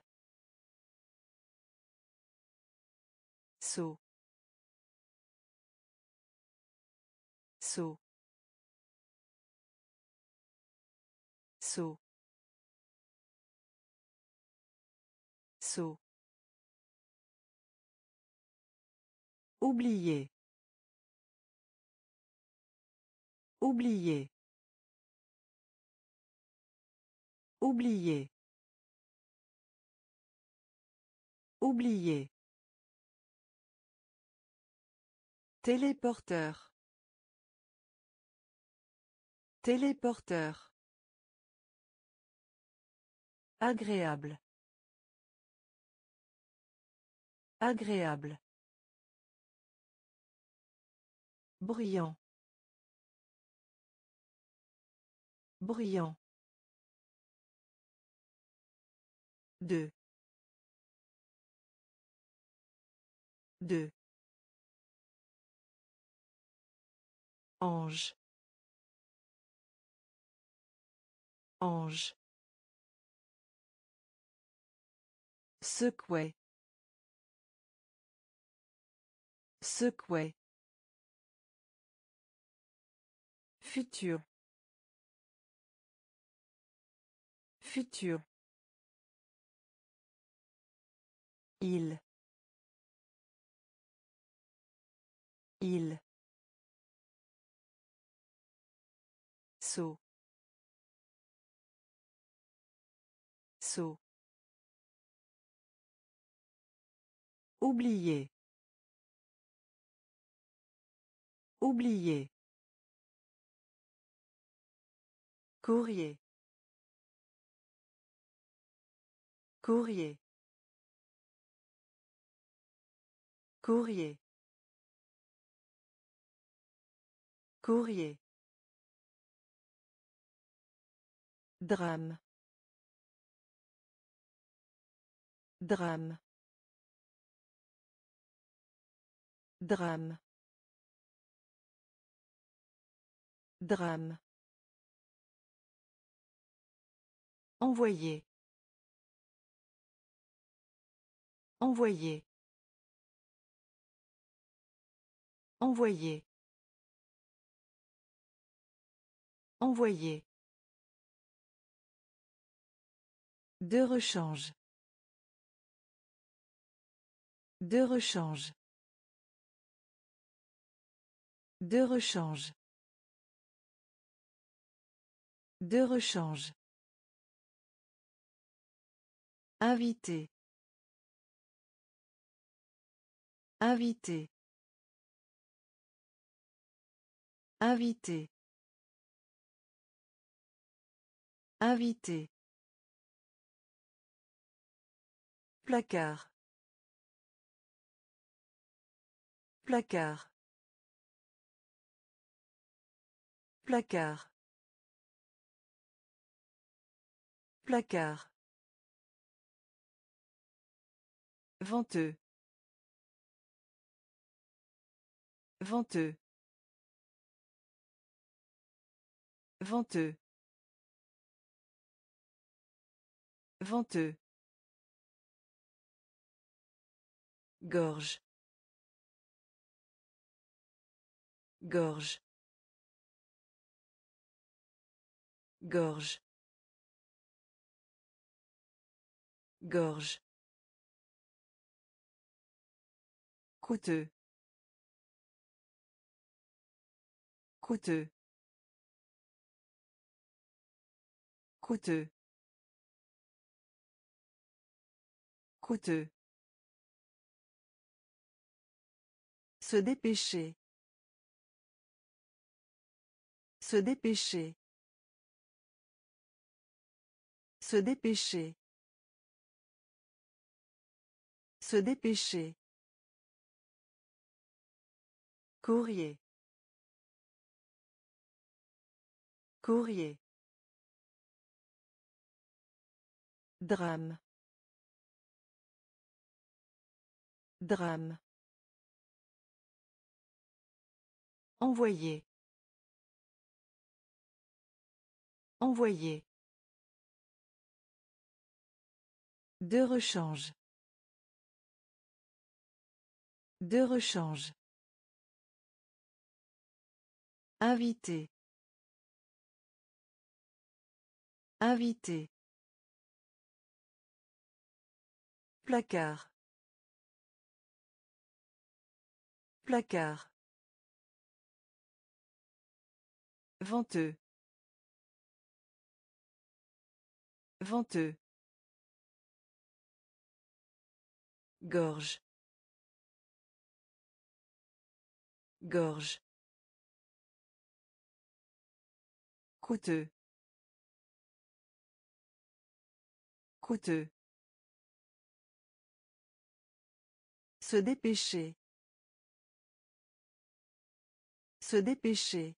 Saut. Saut. Saut. Saut. Oublier. Oublier. Oublier. Oublier. Téléporteur. Téléporteur. Agréable. Agréable. Bruyant. Bruyant. Deux. Deux. Ange. Ange. Secouer. Secouer. Futur. Futur. Il. Il. Saut. Saut. Oublier. Oublier. Courrier. Courrier. Courrier. Courrier. Drame. Drame. Drame. Drame. Envoyer. Envoyer. Envoyer. Envoyer. De rechange. De rechange. De rechange. De rechange. Invité. Invité. Invité. Invité. Placard. Placard. Placard. Placard. Venteux. Venteux. Venteux. Venteux. Gorge. Gorge. Gorge. Gorge. Coûteux. Coûteux. Coûteux. Coûteux. Se dépêcher. Se dépêcher. Se dépêcher. Se dépêcher. Courrier. Courrier. Drame. Drame. Envoyer. Envoyer. De rechange. De rechange. Invité. Invité. Placard. Placard. Venteux. Venteux. Gorge. Gorge. Coûteux. Coûteux. Se dépêcher. Se dépêcher.